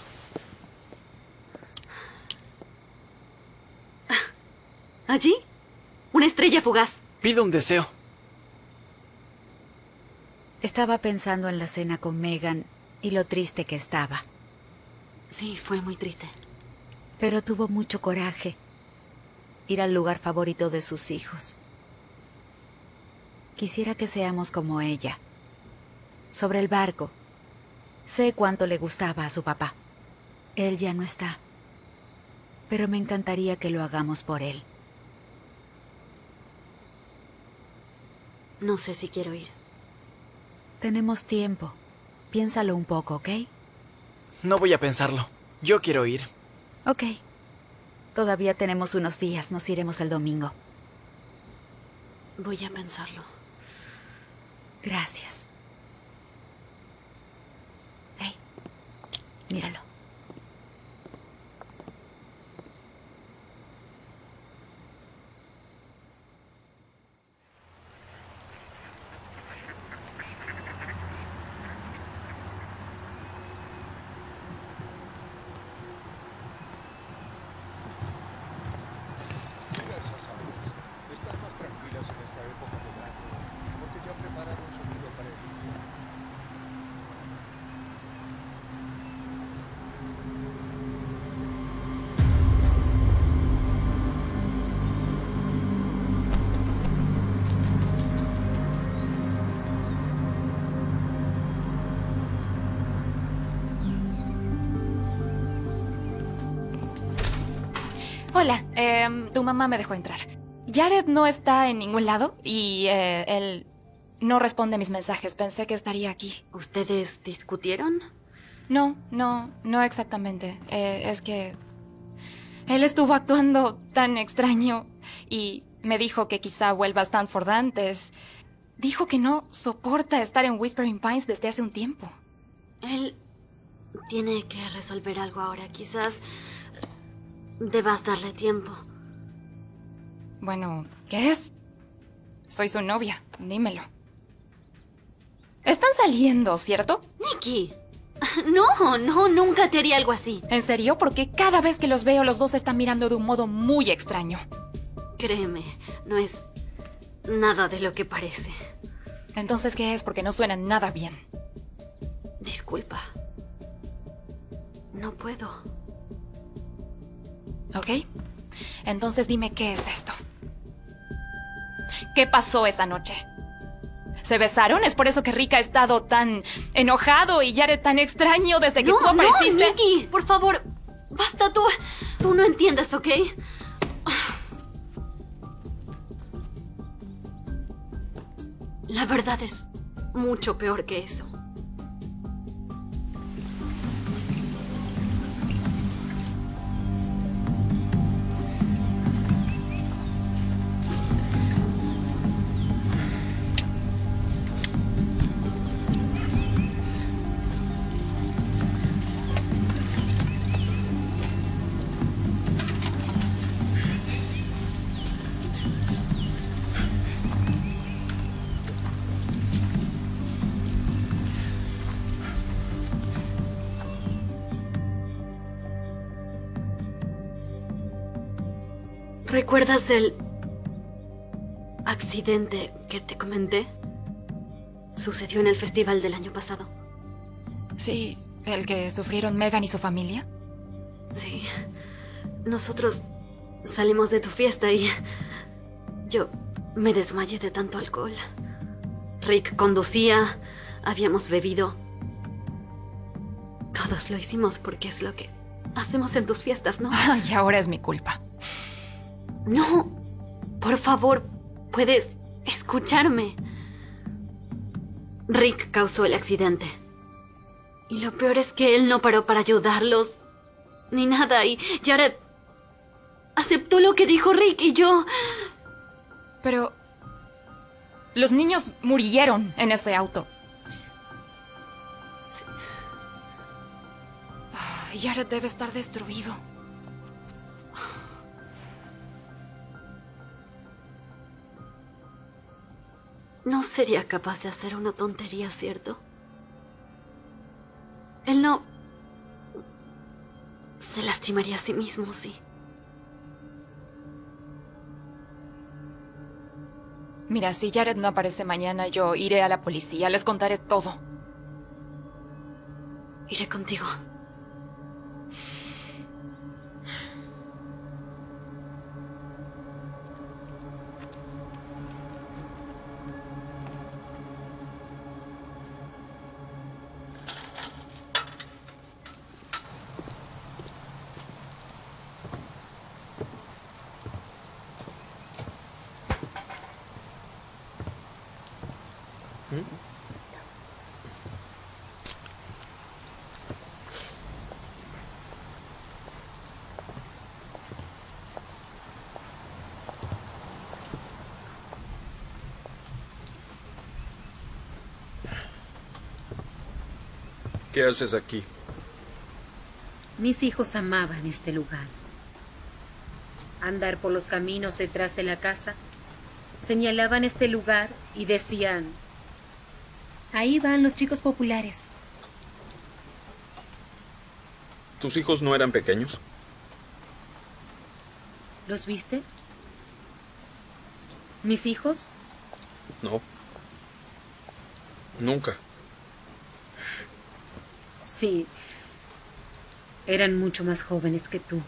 ¿Allí? Una estrella fugaz.
Pido un deseo.
Estaba pensando en la cena con Megan y lo triste que estaba.
Sí, fue muy triste.
Pero tuvo mucho coraje. Ir al lugar favorito de sus hijos. Quisiera que seamos como ella. Sobre el barco. Sé cuánto le gustaba a su papá. Él ya no está. Pero me encantaría que lo hagamos por él.
No sé si quiero ir.
Tenemos tiempo. Piénsalo un poco, ¿ok?
No voy a pensarlo. Yo quiero ir.
Ok. Todavía tenemos unos días. Nos iremos el domingo.
Voy a pensarlo.
Gracias. Hey, míralo.
Hola, tu mamá me dejó entrar. Jared no está en ningún lado y él no responde a mis mensajes. Pensé que estaría aquí.
¿Ustedes discutieron?
No exactamente. Es que él estuvo actuando tan extraño y me dijo que quizá vuelva a Stanford antes. Dijo que no soporta estar en Whispering Pines desde hace un tiempo.
Él tiene que resolver algo ahora. Quizás debas darle tiempo.
Bueno, ¿qué es? Soy su novia, dímelo. Están saliendo, ¿cierto?
Nikki, no, nunca te haría algo así.
¿En serio? Porque cada vez que los veo, los dos se están mirando de un modo muy extraño.
Créeme, no es nada de lo que parece.
Entonces, ¿qué es? Porque no suena nada bien.
Disculpa. No puedo.
¿Ok? Entonces dime qué es esto. ¿Qué pasó esa noche? ¿Se besaron? ¿Es por eso que Rick ha estado tan enojado y Jared tan extraño desde que tú apareciste?
No, Nikki, por favor. Basta, tú no entiendes, ¿ok? La verdad es mucho peor que eso. ¿Recuerdas el accidente que te comenté? Sucedió en el festival del año pasado.
Sí, ¿el que sufrieron Megan y su familia?
Sí. Nosotros salimos de tu fiesta y yo me desmayé de tanto alcohol. Rick conducía, habíamos bebido. Todos lo hicimos porque es lo que hacemos en tus fiestas, ¿no?
Y ahora es mi culpa.
No, por favor, puedes escucharme. Rick causó el accidente. Y lo peor es que él no paró para ayudarlos, ni nada. Y Jared aceptó lo que dijo Rick y yo...
Pero... los niños murieron en ese auto.
Sí.
Jared debe estar destruido.
No sería capaz de hacer una tontería, ¿cierto? Él no... se lastimaría a sí mismo, sí.
Mira, si Jared no aparece mañana, yo iré a la policía. Les contaré todo.
Iré contigo.
¿Qué haces aquí?
Mis hijos amaban este lugar. Andar por los caminos detrás de la casa, señalaban este lugar y decían: ahí van los chicos populares.
¿Tus hijos no eran pequeños?
¿Los viste? ¿Mis hijos?
No. Nunca.
Sí. Eran mucho más jóvenes que tú.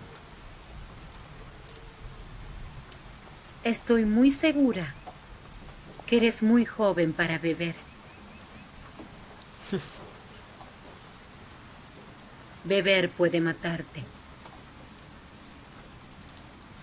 Estoy muy segura que eres muy joven para beber. Beber puede matarte.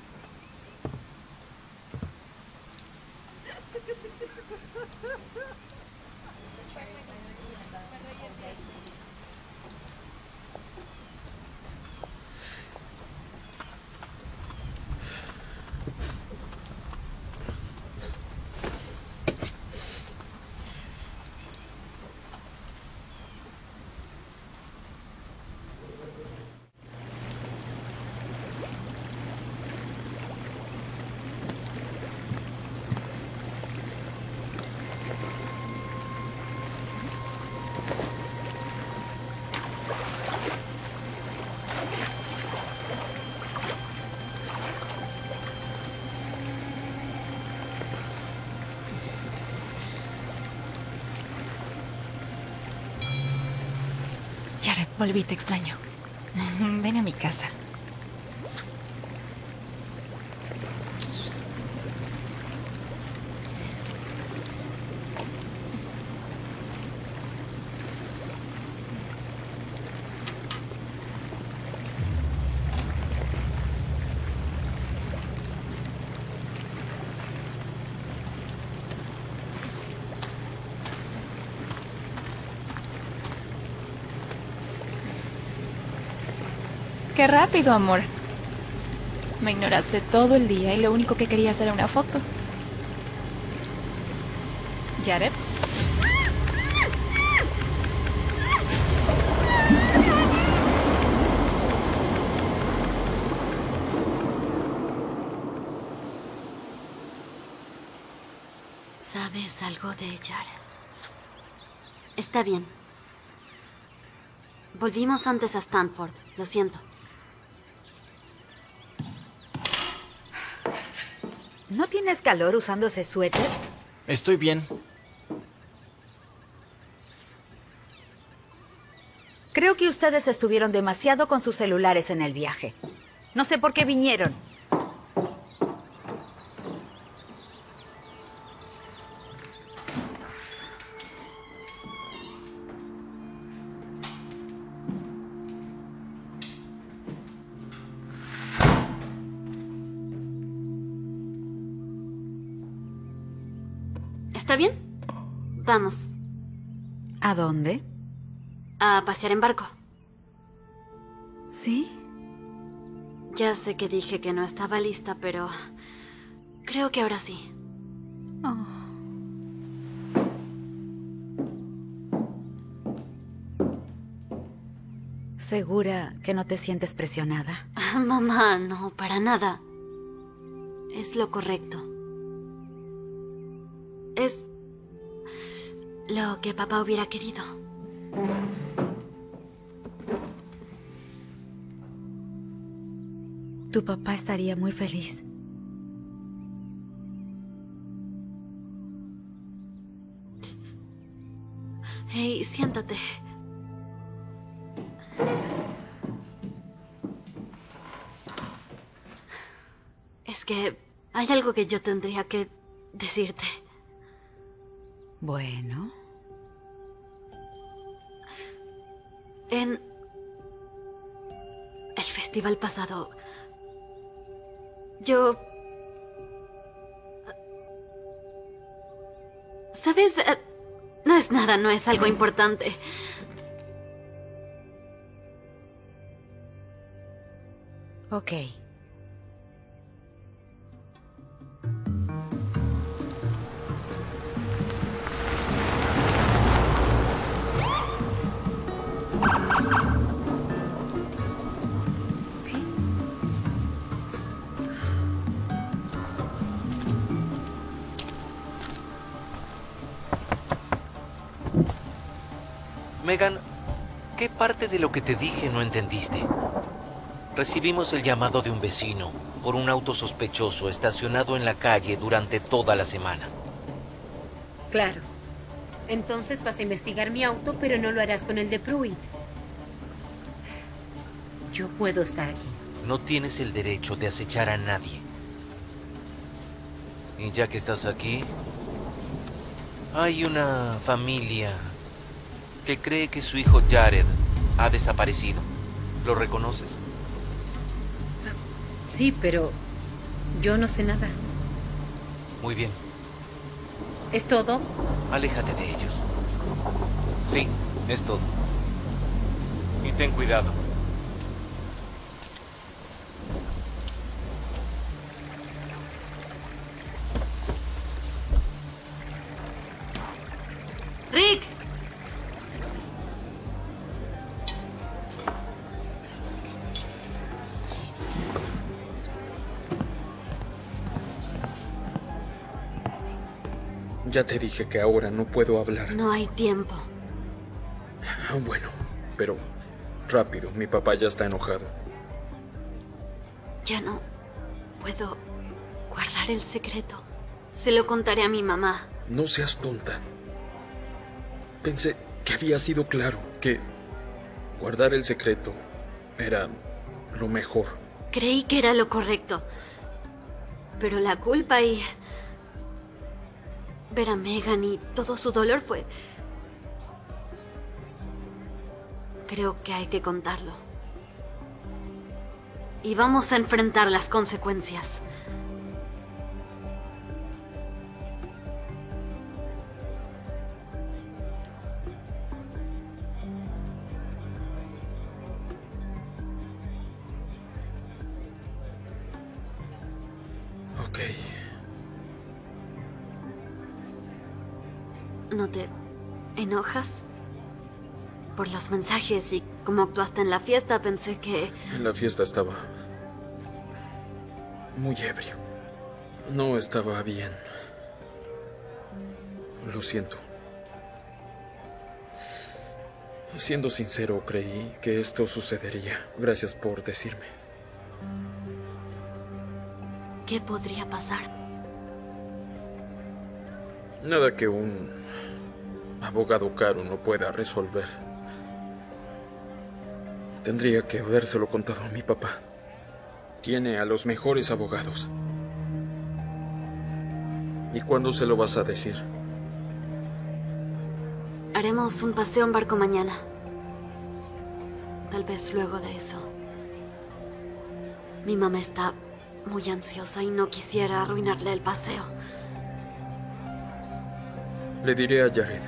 Jared, volví, te extraño. Ven a mi casa. ¡Qué rápido, amor! Me ignoraste todo el día y lo único que querías era una foto. ¿Jared?
¿Sabes algo de Jared? Está bien. Volvimos antes a Stanford. Lo siento.
¿No tienes calor usando ese suéter?
Estoy bien.
Creo que ustedes estuvieron demasiado con sus celulares en el viaje. No sé por qué vinieron.
¿Está bien? Vamos.
¿A dónde?
A pasear en barco.
¿Sí?
Ya sé que dije que no estaba lista, pero creo que ahora sí.
Oh. ¿Segura que no te sientes presionada?
Mamá, no, para nada. Es lo correcto. Es lo que papá hubiera querido.
Tu papá estaría muy feliz.
Hey, siéntate. Es que hay algo que yo tendría que decirte.
Bueno.
En el festival pasado, yo... ¿Sabes? No es nada, no es algo importante.
Ok.
Megan, ¿qué parte de lo que te dije no entendiste? Recibimos el llamado de un vecino por un auto sospechoso estacionado en la calle durante toda la semana.
Claro. Entonces vas a investigar mi auto, pero no lo harás con el de Pruitt. Yo puedo estar aquí.
No tienes el derecho de acechar a nadie. Y ya que estás aquí, hay una familia que cree que su hijo Jared ha desaparecido. ¿Lo reconoces?
Sí, pero yo no sé nada.
Muy bien.
¿Es todo?
Aléjate de ellos. Sí, es todo. Y ten cuidado.
¡Rick!
Ya te dije que ahora no puedo hablar.
No hay tiempo.
Bueno, pero rápido, mi papá ya está enojado.
Ya no puedo guardar el secreto. Se lo contaré a mi mamá.
No seas tonta. Pensé que había sido claro, que guardar el secreto era lo mejor.
Creí que era lo correcto. Pero la culpa y ver a Megan y todo su dolor fue... Creo que hay que contarlo. Y vamos a enfrentar las consecuencias.
Ok.
¿No te enojas? Por los mensajes y cómo actuaste en la fiesta, pensé que...
En la fiesta estaba muy ebrio. No estaba bien. Lo siento. Siendo sincero, creí que esto sucedería. Gracias por decirme.
¿Qué podría pasar?
Nada que un abogado caro no pueda resolver. Tendría que habérselo contado a mi papá. Tiene a los mejores abogados. ¿Y cuándo se lo vas a decir?
Haremos un paseo en barco mañana. Tal vez luego de eso. Mi mamá está muy ansiosa y no quisiera arruinarle el paseo.
Le diré a Jared.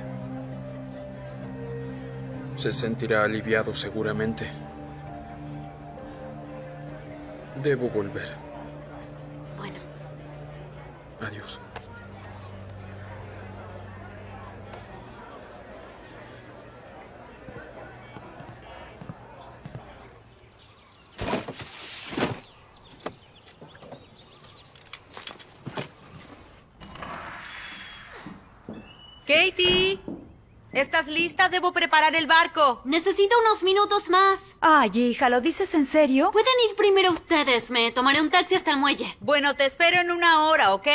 Se sentirá aliviado seguramente. Debo volver.
Bueno.
Adiós.
Katie, ¿estás lista? Debo preparar el barco.
Necesito unos minutos más.
Ay, hija, ¿lo dices en serio?
Pueden ir primero ustedes. Me tomaré un taxi hasta el muelle.
Bueno, te espero en 1 hora, ¿ok?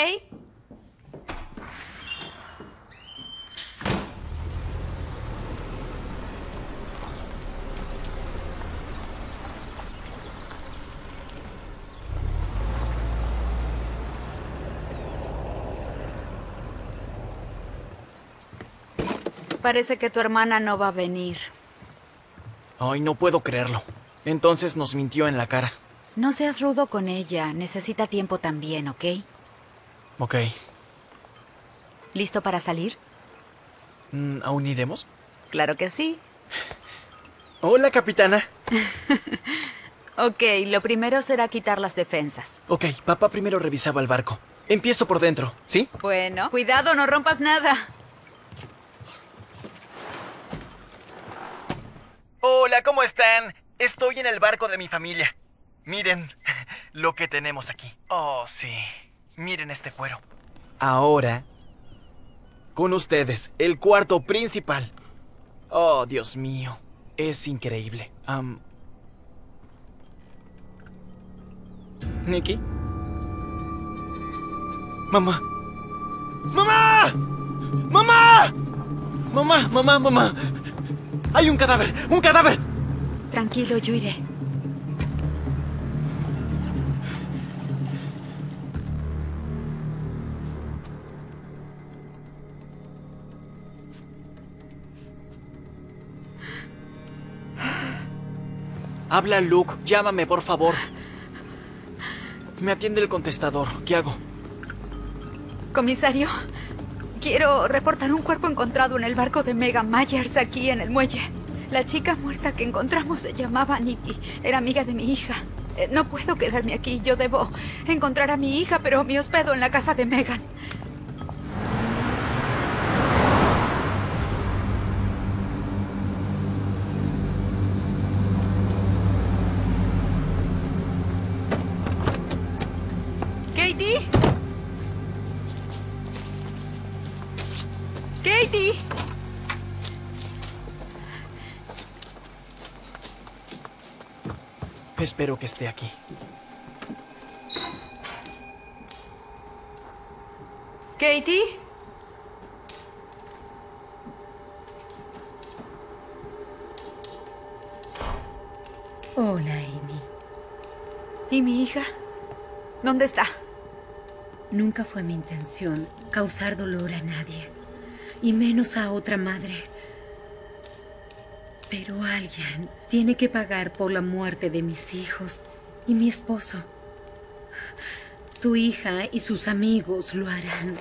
Parece que tu hermana no va a venir.
Ay, no puedo creerlo. Entonces nos mintió en la cara.
No seas rudo con ella. Necesita tiempo también, ¿ok?
Ok.
¿Listo para salir?
¿Aún iremos?
Claro que sí.
Hola, capitana.
Ok, lo primero será quitar las defensas.
Ok, papá primero revisaba el barco. Empiezo por dentro, ¿sí?
Bueno, cuidado, no rompas nada.
Hola, ¿cómo están? Estoy en el barco de mi familia. Miren lo que tenemos aquí. Oh, sí. Miren este cuero. Ahora, con ustedes, el cuarto principal. Oh, Dios mío. Es increíble. ¿Nikki? ¡Mamá! ¡Mamá! ¡Mamá! ¡Mamá, mamá, mamá! ¡Hay un cadáver! ¡Un cadáver!
Tranquilo, yo iré.
Habla, Luke. Llámame, por favor. Me atiende el contestador. ¿Qué hago?
Comisario, Quiero reportar un cuerpo encontrado en el barco de Megan Myers aquí en el muelle. La chica muerta que encontramos se llamaba Nikki. Era amiga de mi hija. No puedo quedarme aquí. Yo debo encontrar a mi hija, pero me hospedo en la casa de Megan. ¿Katie? ¡Katie!
Espero que esté aquí.
¿Katie?
Hola, Amy.
¿Y mi hija? ¿Dónde está?
Nunca fue mi intención causar dolor a nadie, y menos a otra madre. Pero alguien tiene que pagar por la muerte de mis hijos y mi esposo. Tu hija y sus amigos lo harán.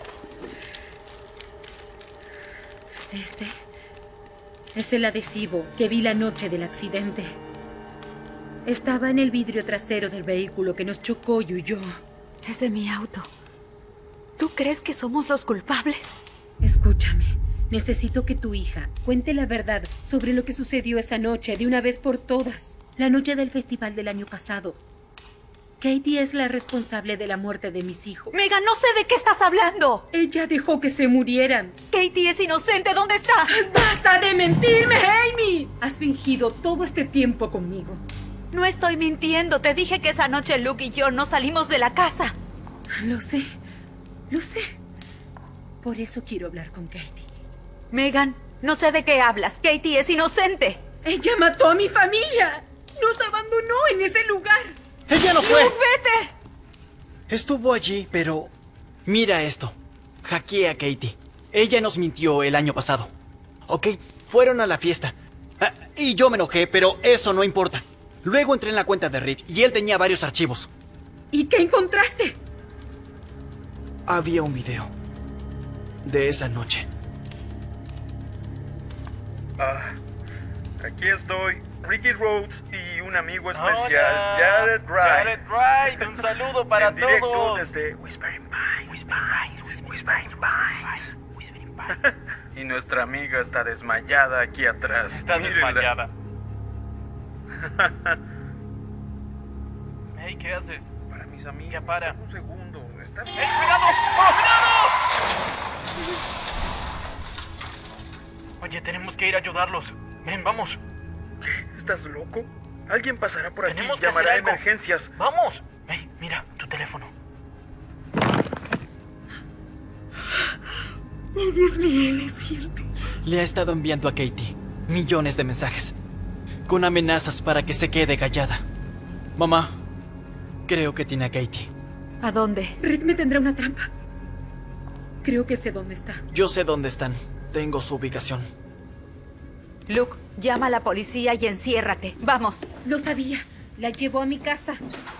Este es el adhesivo que vi la noche del accidente. Estaba en el vidrio trasero del vehículo que nos chocó y huyó.
Es de mi auto. ¿Tú crees que somos los culpables?
Escúchame. Necesito que tu hija cuente la verdad sobre lo que sucedió esa noche de una vez por todas. La noche del festival del año pasado. Katie es la responsable de la muerte de mis hijos.
Megan, no sé de qué estás hablando.
Ella dejó que se murieran.
Katie es inocente. ¿Dónde está?
¡Basta de mentirme, Amy! Has fingido todo este tiempo conmigo.
No estoy mintiendo. Te dije que esa noche Luke y yo no salimos de la casa.
Lo sé. Lo sé. Por eso quiero hablar con Katie.
Megan, no sé de qué hablas. Katie es inocente.
Ella mató a mi familia. Nos abandonó en ese lugar.
¡Ella no fue!
¡Luke, vete!
Estuvo allí, pero... Mira esto. Hackeé a Katie. Ella nos mintió el año pasado. Ok, fueron a la fiesta. Y yo me enojé, pero eso no importa. Luego entré en la cuenta de Rick y él tenía varios archivos.
¿Y qué encontraste?
Había un video de esa noche.
Aquí estoy, Ricky Rhodes y un amigo especial,
Hola,
Jared Wright.
Jared Wright, un saludo para
en directo
todos.
desde Whispering Pines. Y nuestra amiga está desmayada aquí atrás.
Está
Mírenla.
desmayada. Hey, ¿qué haces?
Para mis amigos.
Ya para.
Un segundo. Está bien.
¡Hey, cuidado! ¡Oh, cuidado! Oye, tenemos que ir a ayudarlos. Ven, vamos.
¿Qué? ¿Estás loco? Alguien pasará por aquí
Tenemos
y
que hacer
llamará a
algo.
emergencias.
¡Vamos! Hey, mira, tu teléfono.
Oh, Dios mío, es cierto.
Le ha estado enviando a Katie millones de mensajes, con amenazas para que se quede callada. Mamá, creo que tiene a Katie.
¿A dónde?
Rick me tendrá una trampa. Creo que sé dónde está.
Yo sé dónde están. Tengo su ubicación.
Luke, llama a la policía y enciérrate. Vamos.
Lo sabía. La llevó a mi casa.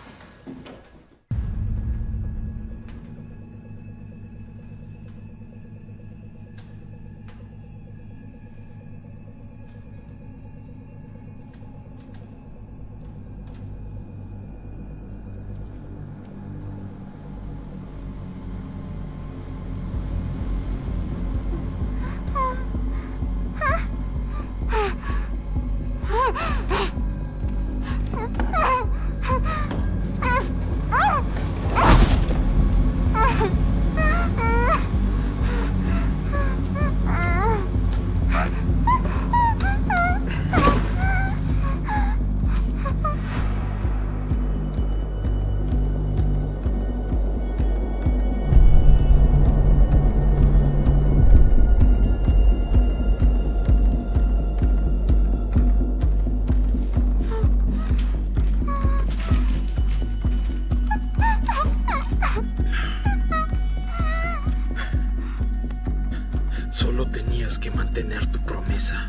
Solo tenías que mantener tu promesa.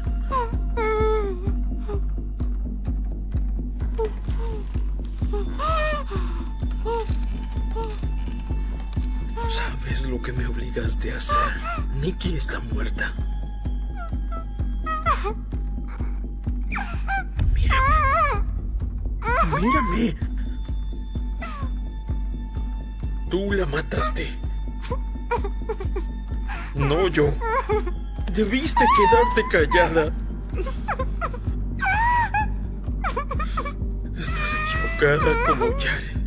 ¿Sabes lo que me obligaste a hacer. Nikki está muerta. Mírame. Tú la mataste. No yo. Debiste quedarte callada. Estás equivocada como Jared.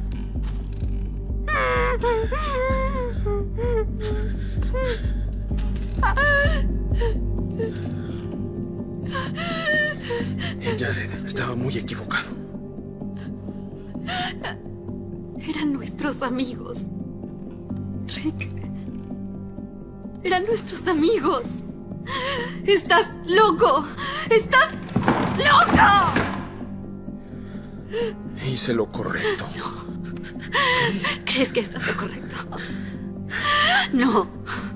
Jared estaba muy equivocado.
Eran nuestros amigos. Rick. Eran nuestros amigos. ¡Estás loco! ¡Estás loco!
Hice lo correcto.
No. ¿Sí? ¿Crees que esto es lo correcto? No.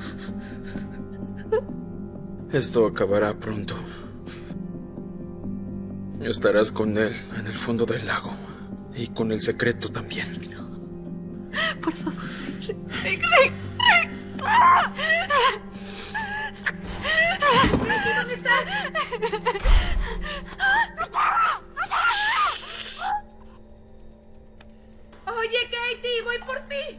Esto acabará pronto. Estarás con él en el fondo del lago. Y con el secreto también.
No. Por favor. Rick, Rick, Rick. ¡Ah!
Ricky, ¿dónde estás? Oye, Katie, voy por ti.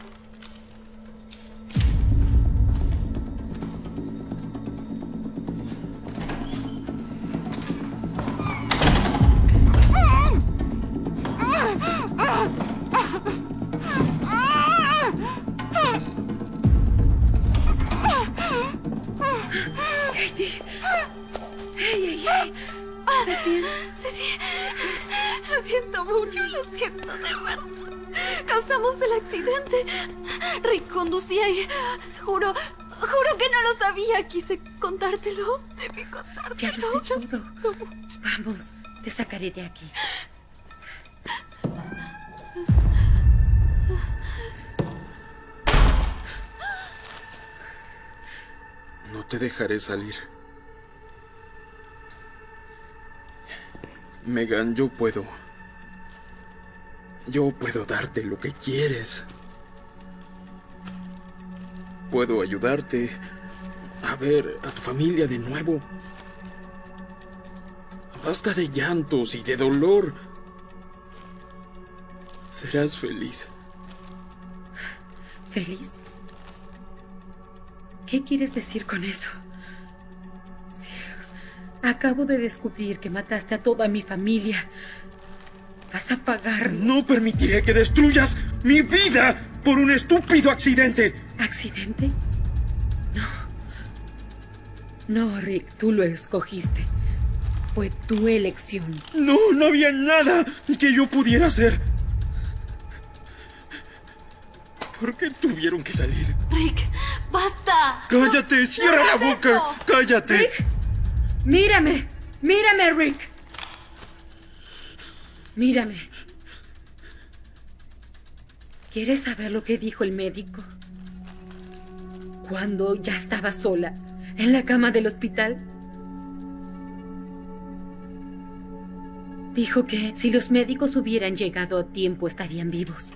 Katie. Hey. ¿Estás bien? Sí. Lo siento mucho, lo siento de verdad. Causamos el accidente. Rick conducía y juro que no lo sabía. Quise contártelo. Debí contártelo.
Ya lo sé todo. Vamos, te sacaré de aquí.
No te dejaré salir. Megan, yo puedo darte lo que quieres. Puedo ayudarte a ver a tu familia de nuevo. Basta de llantos y de dolor. Serás feliz.
¿Feliz? ¿Qué quieres decir con eso? Cielos, acabo de descubrir que mataste a toda mi familia. Vas a pagar.
No permitiré que destruyas mi vida por un estúpido accidente.
¿Accidente? No, Rick, tú lo escogiste. Fue tu elección.
No había nada que yo pudiera hacer. ¿Por qué tuvieron que salir?
Rick, basta.
¡Cállate!
No,
¡Cierra la boca!
Esto.
¡Cállate!
Rick, mírame, Rick. Mírame. ¿Quieres saber lo que dijo el médico? Cuando ya estaba sola, en la cama del hospital. Dijo que si los médicos hubieran llegado a tiempo estarían vivos.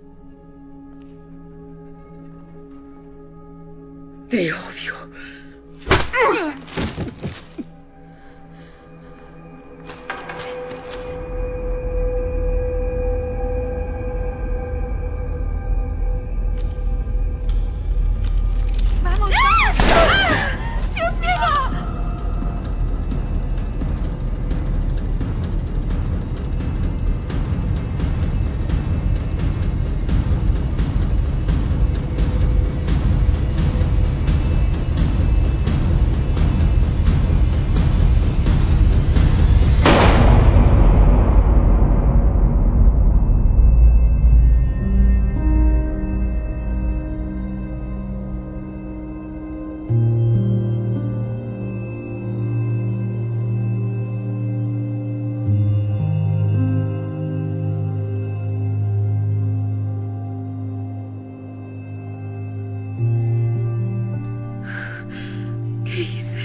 Te odio.
¡Vamos! ¡Dios mío!
¿Qué hice?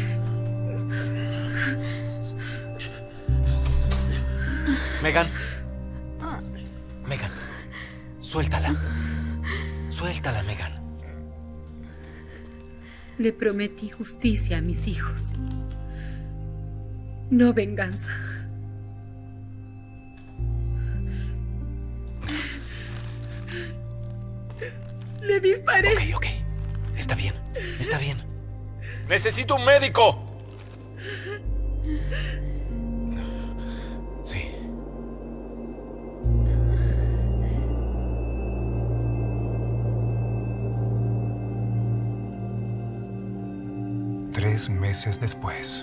Megan. Megan. Suéltala. Suéltala, Megan.
Le prometí justicia a mis hijos. No venganza. Le disparé.
Ok. Está bien. Está bien.
¡Necesito un médico!
Sí.
Tres meses después.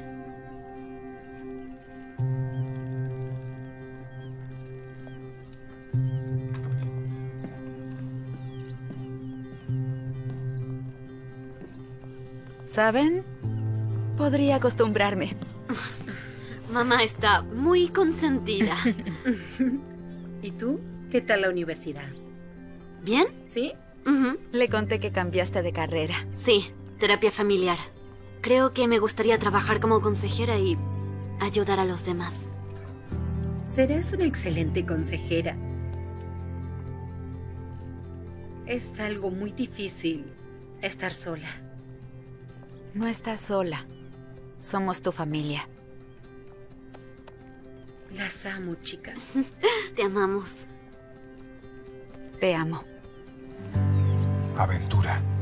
¿Saben? Podría acostumbrarme.
Mamá está muy consentida.
¿Y tú? ¿Qué tal la universidad?
¿Bien?
¿Sí?
Le conté que cambiaste de carrera.
Sí, terapia familiar. Creo que me gustaría trabajar como consejera y ayudar a los demás.
Serás una excelente consejera. Es algo muy difícil estar sola.
No estás sola. Somos tu familia.
Las amo, chicas.
Te amamos.
Te amo.
Aventura.